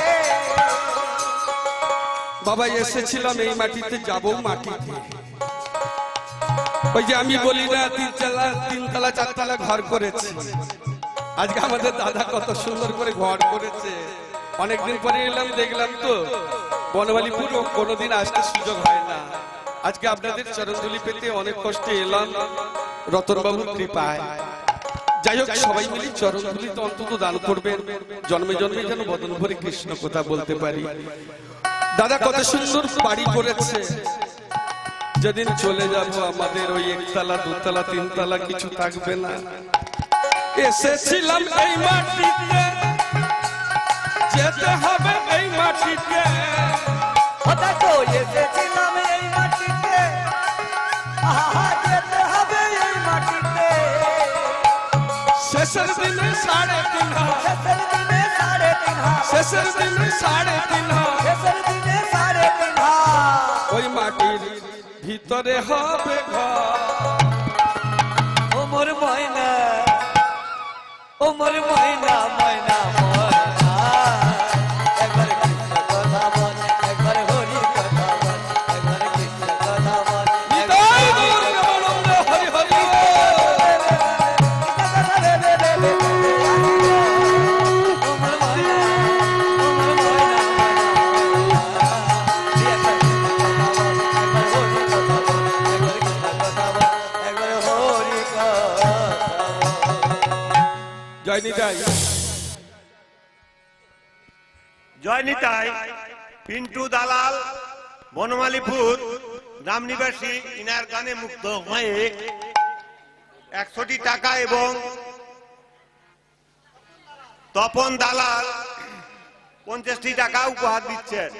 S1: বাবা এসেছিলাম এই মাটিতে, যাব মাটিতে। ওই যে আমি বলি না তিনতলা তিনতলা চারতলা ঘর করেছে, আজকে আমাদের দাদা কত সুন্দর করে ঘর করেছে। অনেকদিন পরে এলাম, দেখলাম তো বনমালীপুর কোনোদিন আসতে সুযোগ হয় না। আজকে আপনাদের চরণধুলি পেতে অনেক কষ্টে এলাম রতনবাবুর কৃপায়। যাই হোক, সবাই মিলে চরণধুলি তো অন্তত দান করবেন, জন্মে জন্মে যেন বদন ভরে কৃষ্ণ কথা বলতে পারি। দাদা কত সুন্দর বাড়ি করেছে। যেদিন চলে যাব আমাদের ওই একতলা দুতলা তিনতলা কিছু থাকবে না। এসেছিলাম এই মাটিতে, যেতে হবে এই মাটিতে
S2: ও দেখো এসেছিলাম এই মাটিতে আহা যেতে হবে এই মাটিতে
S1: শেষের দিনে সাড়ে তিন হাত
S2: শেষের দিনে সাড়ে তিন হাত
S1: শেষের দিনে সাড়ে তিন হাত
S2: শেষের দিনে সাড়ে তিন হাত
S1: ওই মাটির ভিতরে হবে ঘর
S2: ও মোর ময়না ও মোর ময়না ময়না ময়না একবার কৃষ্ণ কথা বল একবার হরি কথা বল একবার কৃষ্ণ কথা বল
S1: নিতাই গৌর প্রেমানন্দ হরি হরি জয় নিতাই
S3: জয় নিতাই পিন্টু দালাল বনমালীপুর গ্রাম নিবাসী ইনার গানে মুক্ত হয়ে একশোটি টাকা এবং তপন দালাল পঞ্চাশটি টাকা উপহার দিচ্ছেন।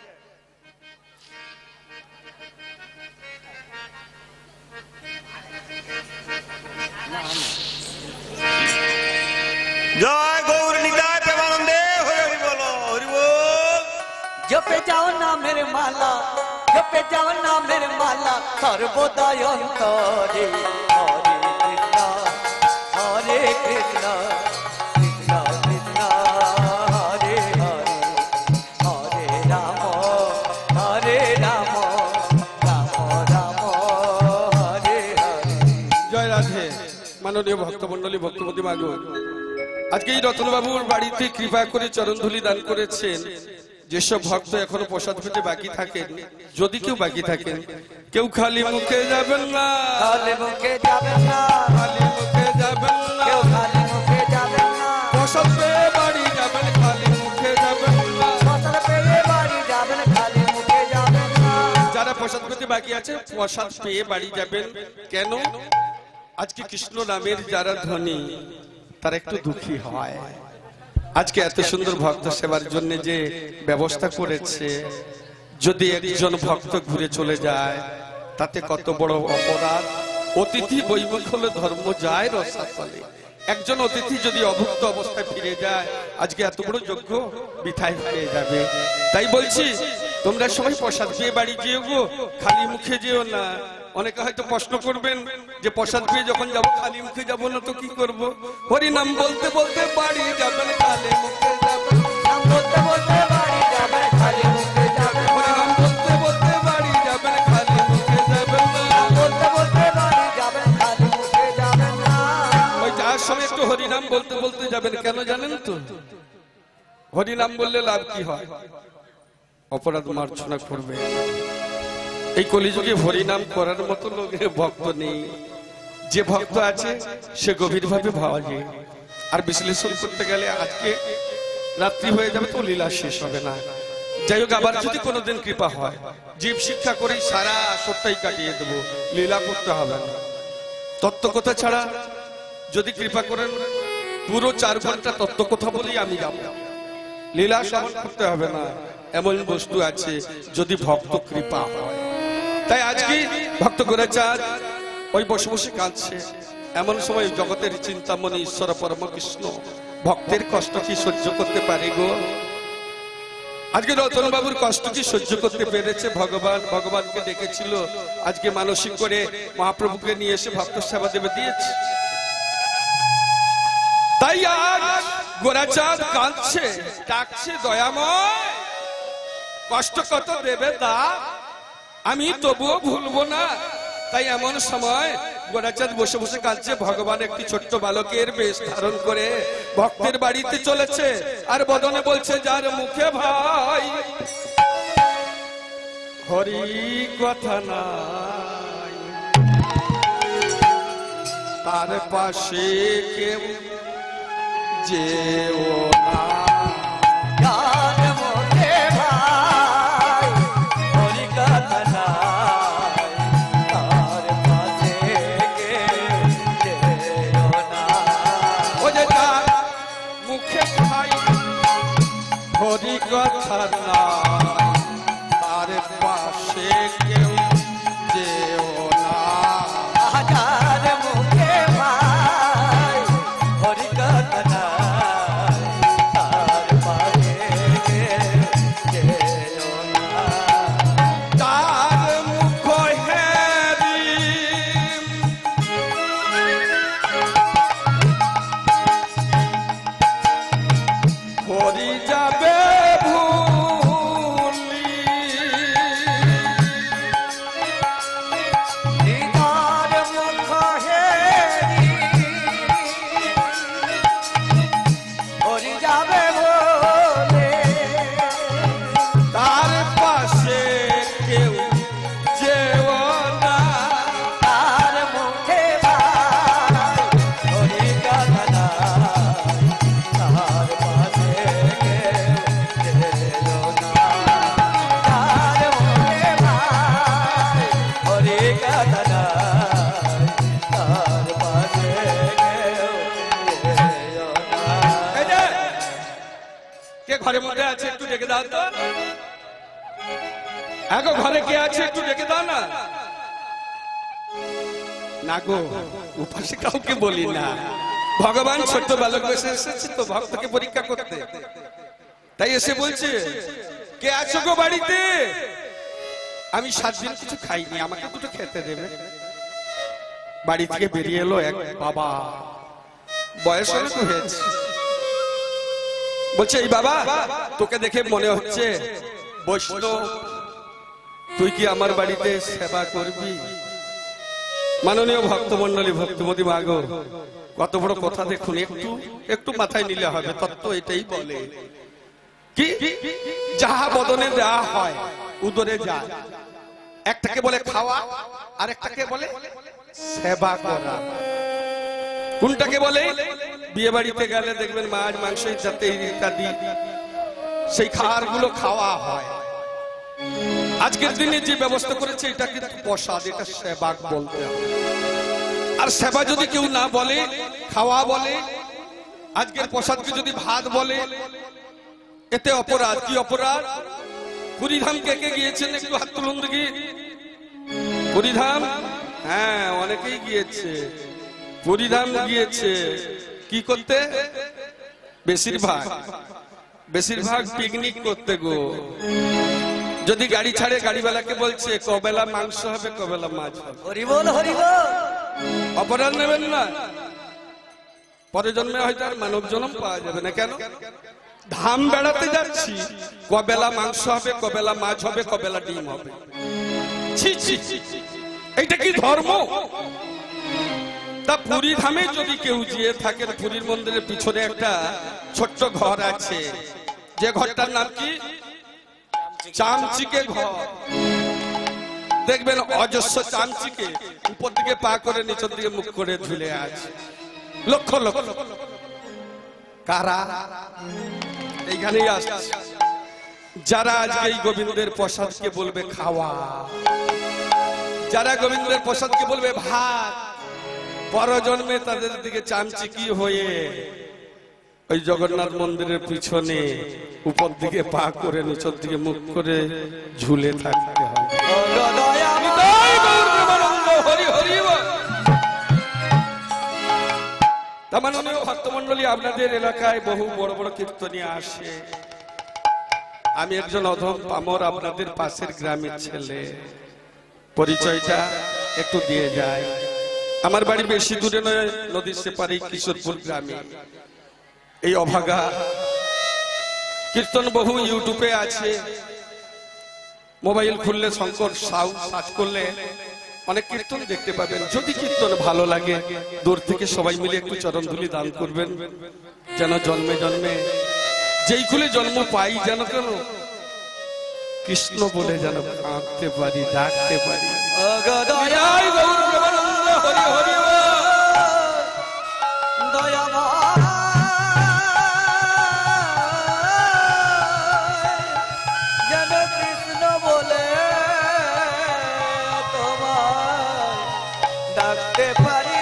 S3: জয় গৌর নিতাই প্রেমানন্দে হরি হরি বলো হরি বল।
S2: জপে যাও না মেরে মালা জপে যাও না মেরে মালা সর্বদাই অন্তরে হরে কৃষ্ণ হরে কৃষ্ণ কৃষ্ণ কৃষ্ণ হরে হরে হরে রাম হরে রাম রাম রাম হরে হরে।
S1: জয় রাধে মাননীয় ভক্তমন্ডলী ভক্তপতি মাগো আজকে এই রতনবাবুর বাড়িতে কৃপা করে চরণধুলি দান করেছেন। যেসব ভক্ত এখনো প্রসাদ পেতে বাকি থাকেন, যদি কেউ বাকি থাকেন, কেউ খালি মুখে যাবেন না,
S2: খালি মুখে যাবেন না,
S1: খালি মুখে যাবেন না,
S2: কেউ খালি মুখে যাবেন না,
S1: প্রসাদ পেয়ে বাড়ি যাবেন, খালি মুখে যাবেন না,
S2: প্রসাদ পেয়ে বাড়ি যাবেন, খালি মুখে যাবেন না।
S1: যারা প্রসাদ পেতে বাকি আছে প্রসাদ পেয়ে বাড়ি যাবেন। কেন? আজকে কৃষ্ণ নামের যারা ধনী তারা একটু দুঃখী হয়। আজকে এত সুন্দর ভক্ত সেবার জন্য যে ব্যবস্থা করেছে, যদি একজন ভক্ত ঘুরে চলে যায় তাতে কত বড় অপরাধ। অতিথি বৈমুখ হলে ধর্ম যায় রসাতলে। একজন অতিথি যদি অভুক্ত অবস্থায় ফিরে যায় আজকে এত বড় যজ্ঞ বৃথায় হয়ে যাবে। তাই বলছি তোমরা সবাই প্রসাদ পেয়ে বাড়ি যেও গো, খালি মুখে যেও না। অনেকে হয়তো প্রশ্ন করবেন যে প্রসাদ পেয়ে যখন যাবো খালি মুখে যাবো না তো কি করব? হরি নাম বলতে বলতে বাড়ি যাবেন, খালি মুখে যাবেন,
S2: নাম বলতে বলতে বাড়ি যাবেন, খালি মুখে যাবেন না।
S1: হরি নাম বলতে বলতে বাড়ি যাবেন, খালি মুখে যাবেন না।
S2: নাম বলতে বলতে বাড়ি যাবেন, খালি মুখে যাবেন না।
S1: ওই যার সঙ্গে একটু হরি নাম বলতে বলতে যাবেন, কেন জানেন তো? হরি নাম বললে লাভ কি হয়? অপরাধ মার্জনা করবে। এই কলিযুগে হরিনাম করার মতো লোক ভক্ত নেই। যে ভক্ত আছে সে গভীর ভাবে ভাবে। আর বিশ্লেষণ করতে গেলে আজকে রাত্রি হয়ে যাবে তো লীলা শেষ হবে না। যাই হোক, আবার যদি কোনোদিন কৃপা হয় জীব শিক্ষা করেই সারা আসরটাই কাটিয়ে দেবো, লীলা করতে হবে না। তত্ত্বকথা ছাড়া যদি কৃপা করেন পুরো চার ঘন্টা তত্ত্বকথা বলেই আমি যাব। লীলা শ্রবণ করতে হবে না, এমন বস্তু আছে যদি ভক্ত কৃপা হয়। তাই আজকে ভক্ত গোরাচাঁদ ওই বসে বসে কাঁদছে। এমন সময় জগতের চিন্তামণি ঈশ্বর পরম কৃষ্ণ ভক্তের কষ্ট কি সহ্য করতে পারে গো? আজকে রতন বাবুর কষ্ট কি সহ্য করতে পেরেছে? ভগবান ভগবানকে ডেকেছিল, আজকে মানসিক করে মহাপ্রভুকে নিয়ে এসে ভক্ত সেবা দেবে দিয়েছে। তাই আজ গোরাচাঁদ কাঁদছে, ডাকছে, দয়াময় কষ্ট কত দেবে দা, আমি তবুও ভুলবো না। তাই এমন সময় গোরাচাঁদ বসে বসে কাঁদছে। ভগবান একটি ছোট্ট বালকের বেশ ধারণ করে ভক্তের বাড়িতে চলেছে, আর বদনে বলছে যার মুখে ভাই হরি কথা নাই, তার পাশে কেউ যেও না।
S2: গান মোরে ভাই হরি কথা নাই, তার পাশে কেউ যেও না।
S1: ও যে তার মুখে ভাই হরি কথা নয় তার পাশে কেউ যেও না।
S2: হাজার মুখে ভাই হরি কথা নাই, তার পাশে যেও না।
S1: তার মুখ হেরি হরি যাবে ভুলি।
S2: দিদার মুখ হেরি হরি যাবে বলে,
S1: তার পাশে কেউ যেও না।
S2: তার মুখে ভাই হরি কথা নাই, তার পাশে কেউ যেও না। তার মুখে ভাই হরি কথা নাই, তার পাশে কেউ যেও না।
S1: এই যে, কে ঘরের মধ্যে আছে একটু ডেকে দাও তো। এগো ঘরে কে আছে একটু ডেকে দাও না। না গো, উপাসে কাউকে বলি না। ভগবান ছোট্ট বালক বেশে এসেছে তো ভক্তকে পরীক্ষা করতে, তাই এসে বলছে কে আছো গো বাড়িতে? আমি সাত দিন কিছু খাইনি, আমাকে দুটো খেতে দেবে। বাড়ি থেকে বেরিয়ে এলো এক বাবা, বয়স অনেক হয়েছে। বলছে এই বাবা, তোকে দেখে মনে হচ্ছে বৈষ্ণব, তুই কি আমার বাড়িতে সেবা করবি? মাননীয় ভক্তমন্ডলী, ভক্তমতী মাগো, কত বড় কথা দেখুন, একটু একটু মাথায় নিলে হবে। তত্ত্ব এটাই বলে কি যাহা বদনে দেওয়া হয় উদরে যায়। একটাকে বলে খাওয়া, আর একটাকে বলে সেবা করা। কোনটাকে বলে? বিয়ে বাড়িতে গেলে দেখবেন মাছ মাংস ইত্যাদি ইত্যাদি সেই খাবার গুলো খাওয়া হয়। আজকের দিনে যে ব্যবস্থা করেছে এটা কিন্তু প্রসাদ, এটা সেবা বলতে হবে। আর সেবা যদি কেউ না বলে, খাওয়া বলে, আজকের প্রসাদকে যদি ভাত বলে, এতে অপরাধ। কি অপরাধ? পুরীধাম কে কে গিয়েছেন একটু হাত তুলুন দেখি। পুরীধাম, হ্যাঁ অনেকেই গিয়েছে। পুরীধাম গিয়েছে কি করতে? বেশিরভাগ বেশিরভাগ পিকনিক করতে গো। যদি গাড়ি ছাড়ে গাড়িওয়ালাকে বলছে কবেলা মাংস হবে, কবেলা মাছ হবে।
S2: হরি বল হরি বল।
S1: অপরাধ নেবেন না। পরে জন্মে হয়তো আর মানব জন্ম পাওয়া যাবে না। কেন? ধাম বেড়াতে যাচ্ছি, কবেলা মাংস হবে, কবেলা মাছ হবে, কবেলা ডিম হবে। ছি ছি, এইটা কি ধর্ম? তা পুরী ধামে যদি কেউ গিয়ে থাকেন, পুরীর মন্দিরের পিছনে একটা ছোট্ট ঘর আছে, যে ঘরটার নাম কি? চামচিকে ঘর। দেখবেন অজস্র চামচিকে উপর দিকে পা করে নিচের দিকে মুখ করে ঝুলে আছে, লক্ষ লক্ষ। কারা? এইখানেই আসছে যারা আজকে এই গোবিন্দের প্রসাদকে বলবে খাওয়া, যারা গোবিন্দের প্রসাদকে বলবে ভাত, পরজন্মে তাদের দিকে চামচিকি হয়ে ওই জগন্নাথ মন্দিরের পিছনে উপর দিকে পা করে নিচের দিকে মুখ করে ঝুলে থাকতে হবে। হরি হরি বল। মাননীয় ভক্তমন্ডলী, আপনাদের এলাকায় বহু বড় বড় কীর্তনীয় আসে। আমি একজন অধম পামর, আপনাদের পাশের গ্রামের ছেলে। পরিচয়টা একটু দিয়ে যায়। আমার বাড়ি বেশি দূরে নয়, নদীর সেপারে কিশোরপুর গ্রামে। এই অভাগা কীর্তন বহু ইউটিউবে আছে, মোবাইল খুললে শঙ্কর সাউ সার্চ করলে অনেক কীর্তন দেখতে পাবেন। যদি কীর্তন ভালো লাগে, দূর থেকে সবাই মিলে একটু চরণধুলি দান করবেন, যেন জন্মে জন্মে যেই কুলে জন্ম পাই যেন কেন কৃষ্ণ বলে যেন কাঁদতে পারি, ডাকতে পারি। হরি হরি
S2: যেন কৃষ্ণ বলে তোমার ডাকতে পারি।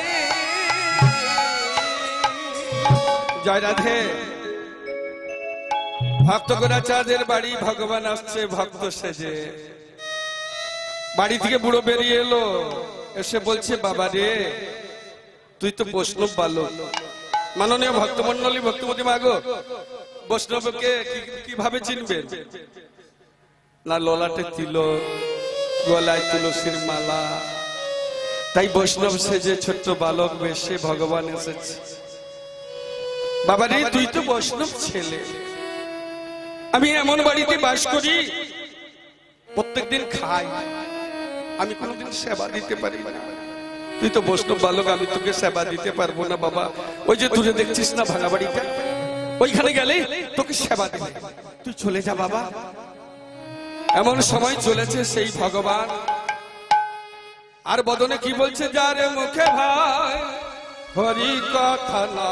S1: জয় রাধে। ভক্ত গোরাচাঁদের বাড়ি ভগবান আসছে ভক্ত সেজে। বাড়ি থেকে বুড়ো বেরিয়ে এলো, এসে বলছে বাবা রে তুই তো বৈষ্ণব বালক। মাননীয় ভক্তমন্ডলী ভক্তমতী মাগো, বৈষ্ণবকে কিভাবে চিনবেন? না ললাটে তিলক, গলায় তুলসীর মালা, তাই বৈষ্ণব সেজে ছোট্ট বালক বেশে ভগবান এসেছে। বাবা রে তুই তো বৈষ্ণব ছেলে, আমি এমন বাড়িতে বাস করি প্রত্যেকদিন খাই, আমি কোনোদিন সেবা দিতে পারি না। তুই তো বৈষ্ণব বালক, আমি তোকে সেবা দিতে পারবো না বাবা। ওই যে তুই দেখছিস না ভাঙা বাড়িটা, ওইখানে গেলে তোকে সেবা দেবে, তুই চলে যা বাবা। এমন সময় চলেছে সেই ভগবান, আর বদনে কি বলছে? যারে মুখে ভাই হরি কথা না,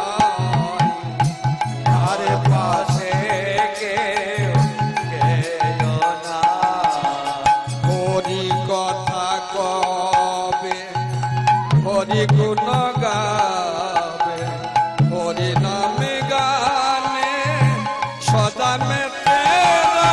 S2: আরে পাশে কেউ কেউ না,
S1: হরি কথা কবে, হরি গুণ গাবে, হরি নামে গানে সদা মে তেরা।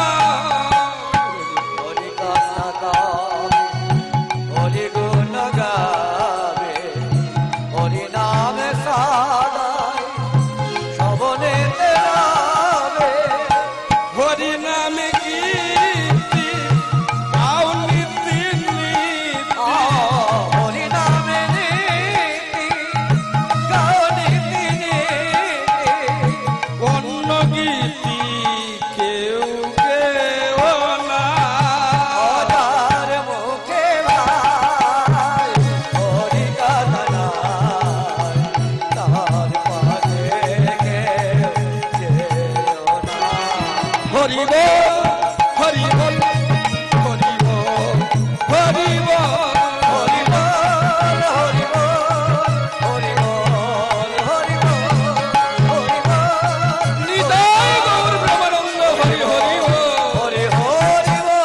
S2: হরি কথা গাবে, হরি গুণ গাবে, হরি নামে সদাই শবনেতে রবে।
S1: হরি নামে কীর্তি গাও নীতি নীতি,
S2: হরি নামে নীতি গাও নীতি নীতি,
S1: অন্য গীতি কেউ কেউ না।
S2: অজার মুখে ভাই হরি কথা নাই, তার পাশে কেউ যেও না।
S1: হরি বল হরি বল হরি বল হরি বল
S2: হরি বল হরি বল হরি বল হরি বল হরি বল,
S1: নিতাই গৌর ব্রহ্মানন্দ হরি হরি বল।
S2: হরি হরি বল।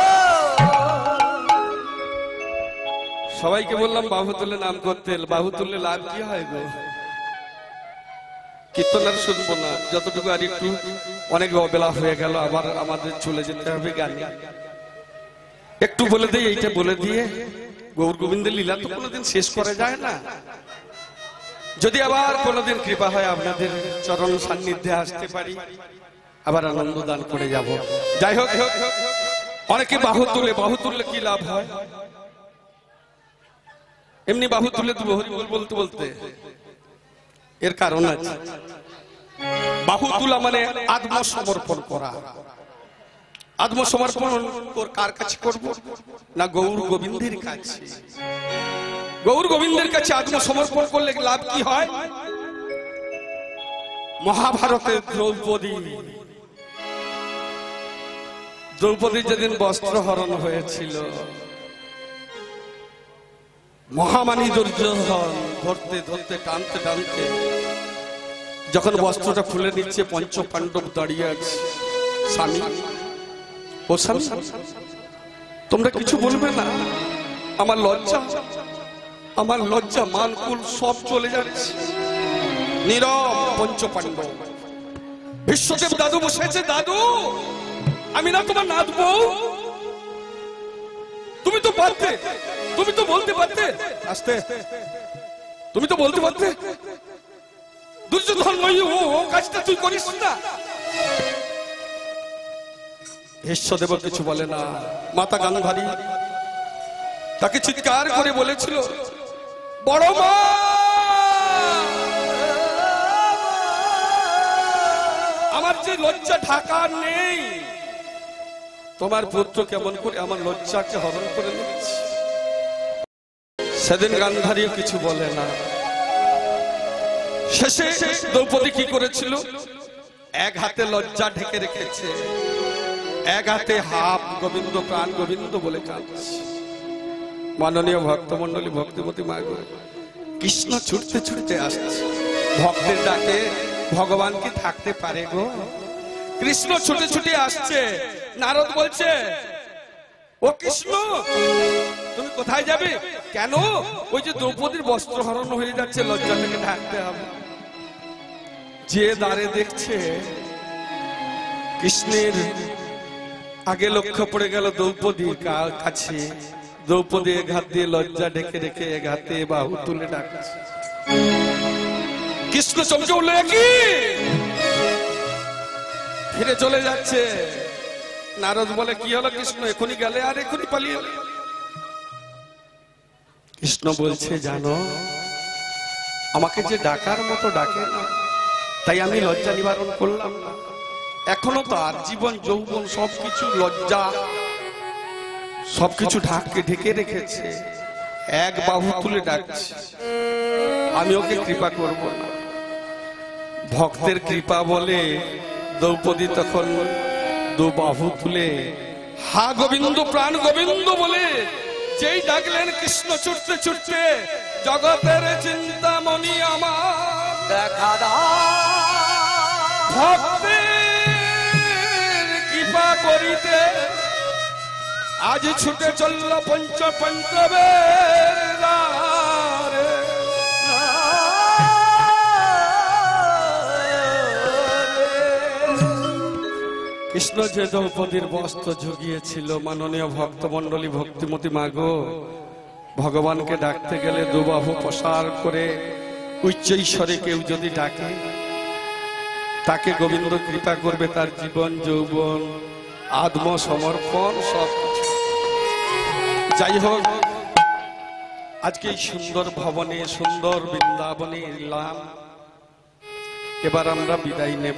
S1: সবাইকে বললাম বাহু তুলে নাম করতে, বাহু তুললে লাভ কি হয় গো? কীর্তন আর শুনবো না, যতটুকু আর একটু, অনেক অবেলা হয়ে গেল, আবার আমাদের চলে যেতে হবে গানে। একটু বলে দিই, এইটা বলে দিয়ে গৌর গোবিন্দের লীলা তো কোনোদিন শেষ করা যায় না। যদি আবার কোনোদিন কৃপা হয় আপনাদের চরণ সান্নিধ্যে আসতে পারি, আবার আনন্দ দান করে যাব। যাই হোক, অনেকে বাহু তুলে, বাহু তুললে কি লাভ হয়? এমনি বাহু তুলে দেবো হরি বল বলতে বলতে, এর কারণ আছে। বাহু তুলা মানে আত্মসমর্পণ করা। আত্মসমর্পণ কার কাছে করব? না গৌর গোবিন্দের কাছে। গৌর গোবিন্দের কাছে আত্মসমর্পণ করলে লাভ কি হয়? মহাভারতের দ্রৌপদী, দ্রৌপদীর যেদিন বস্ত্র হরণ হয়েছিল, মহামানী দুর্যোধন ধরতে ধরতে টানতে টানতে যখন বস্ত্রটা খুলে নিচ্ছে, পঞ্চ পাণ্ডব দাঁড়িয়ে আছে। স্বামী, ও স্বামী, তোমরা কিছু বলবে না? আমার লজ্জা, আমার লজ্জা, মানকুল সব চলে যাচ্ছে। নীরব পঞ্চ পাণ্ডব। বিশ্বদেব দাদু বসেছে, দাদু আমি না তোমার নাথ বউ, তুমি তো পারতে, তুমি তো বলতে পারতে, আস্তে, তুমি তো বলতে পারতে দুর্যোধন নই, ও ও কাজটা তুই করিস না। ঈশ্বরদেব কিছু বলে না। মাতা গান্ধারী তাকে চিৎকার করে বলেছিল, বড় মা, আমার যে লজ্জা ঢাকা নেই, তোমার পুত্র কেমন করে আমার লজ্জাকে হরণ করে নিচ্ছে। সেদিন গান্ধারীও কিছু বলে না। শেষে দ্রৌপদী কি করেছিল? এক হাতে লজ্জা ঢেকে রেখেছে, এক হাতে হাপ গোবিন্দ প্রাণ গোবিন্দ বলে কাঁদছে। মাননীয় ভক্তমন্ডলী ভক্তিমতী মা গো, কৃষ্ণ ছুটতে ছুটতে আসছে। ভক্তের ডাকে ভগবান কি থাকতে পারে গো? কৃষ্ণ ছুটে ছুটে আসছে। নারদ বলছে, ও কৃষ্ণ তুমি কোথায় যাবে? কেন? ওই যে দ্রৌপদীর বস্ত্র হরণ হয়ে যাচ্ছে, লজ্জা থেকে ঢাকতে হবে। যে দ্বারে দেখছে কৃষ্ণের আগে লক্ষ্য পড়ে গেল দ্রৌপদীর কা- কাছে। দ্রৌপদী এক হাত দিয়ে লজ্জা ঢেকে রেখে এক হাতে বাহু তুলে ডাকছে। কৃষ্ণ চমকে উঠল, কি ফিরে চলে যাচ্ছে। নারদ বলে, কি হলো কৃষ্ণ, এখনই গেলে আর এখনই পালিয়ে এলে? কৃষ্ণ বলছে, জানো আমাকে যে ডাকার মতো ডাকে না, তাই আমি লজ্জা নিবারণ করলাম না। এখনো তো আর জীবন যৌবন সবকিছু লজ্জা সবকিছু ঢাকে ঢেকে রেখেছে, এক বাহু তুলে ডাকছে, আমি ওকে কৃপা করব না। ভক্তের কৃপা বলে দ্রৌপদী তখন দু বাহু তুলে হা গোবিন্দ প্রাণ গোবিন্দ বলে যেই ডাকলেন, কৃষ্ণ ছুটতে ছুটতে জগতের চিন্তামণি আমার
S2: দেখা দাও
S1: ভক্তের কৃপা করিতে আজ ছুটে চলল পঞ্চ পঞ্চবের দ্বারে। কৃষ্ণ যে দ্রৌপদীর বস্ত্র ঝুঁকিয়েছিল, মাননীয় ভক্তমণ্ডলী ভক্তিমতী মাগো, ভগবানকে ডাকতে গেলে দুবাহু প্রসার করে উচ্চ ঈশ্বরে কেউ যদি ডাকে, তাকে গোবিন্দ কৃপা করবে, তার জীবন যৌবন আত্মসমর্পণ সব কিছু। যাই হোক, আজকে এই সুন্দর ভবনে সুন্দর বৃন্দাবনে এলাম, এবার আমরা বিদায় নেব।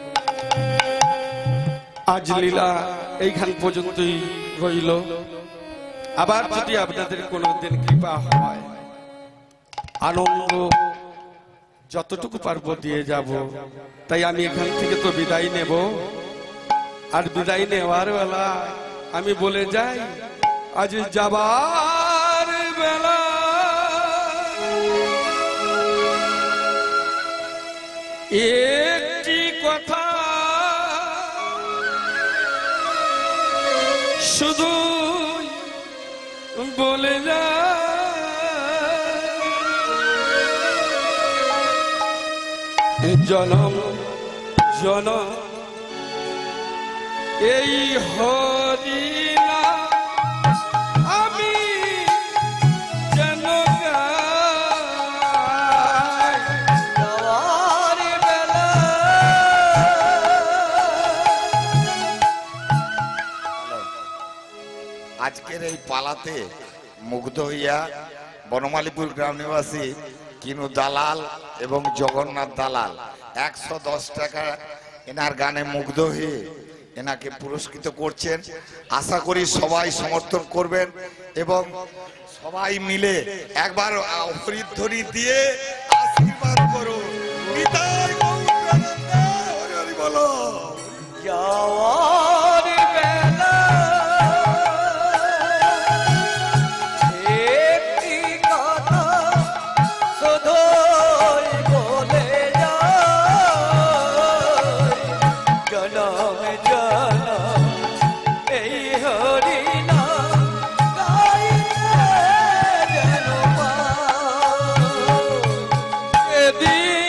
S1: আজ লীলা এইখান পর্যন্তই রইল। আবার যদি আপনাদের কোনোদিন কৃপা হয়, আনন্দ যতটুকু পারবো দিয়ে যাব। তাই আমি এখান থেকে তো বিদায় নেব, আর বিদায় নেওয়ার বেলা আমি বলে যাই, আজ যাবার বেলা একটি কথা শুধু বলে যা, জনম জনম এই হরিনা আমি যেন গাই।
S2: যাওয়ার বেলা
S3: আজকের এই পালাতে মুগ্ধ হইয়া বনমালীপুর গ্রাম নিবাসী কিনু দালাল এবং জগন্নাথ দালাল একশো দশ টাকা এনার গানে মুগ্ধ হয়ে এনাকে পুরস্কৃত করছেন। আশা করি সবাই সমর্থন করবেন এবং সবাই মিলে একবার হরিধ্বনি দিয়ে আশীর্বাদ করুন। নিতাই গৌর প্রেমানন্দে হরি হরি বলো।
S2: যাওয়ার বেলা একটি কথা শুধুই বলে যায়, জনম জনম এই হরিনাম গাইতে যেন পাই।
S1: এদিন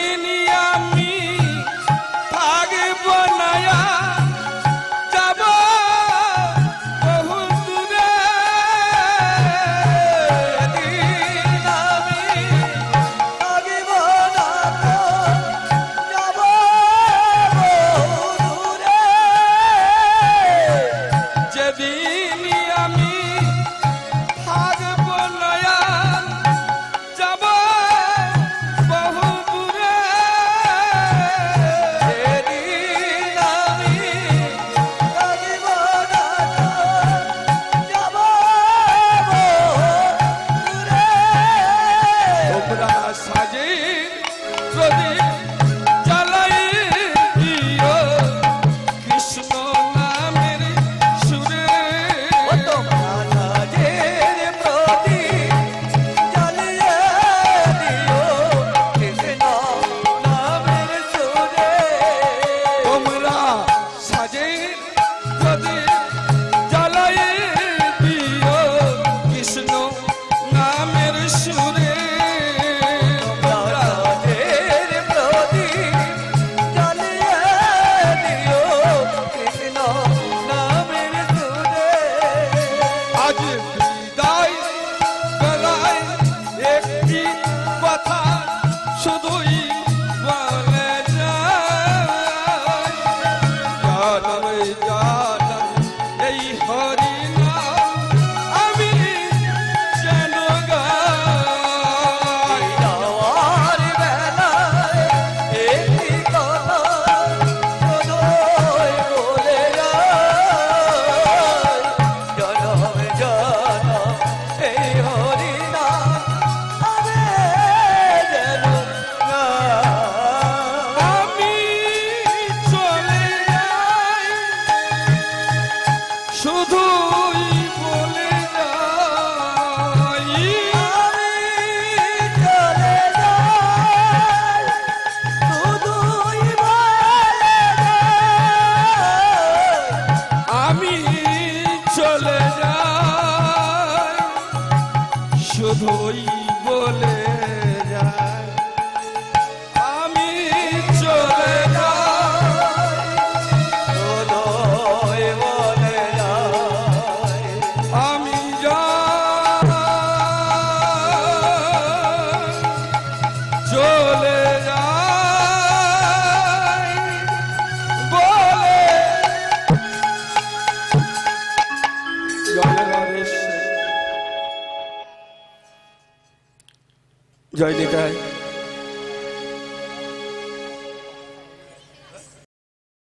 S1: জয় নিতাই।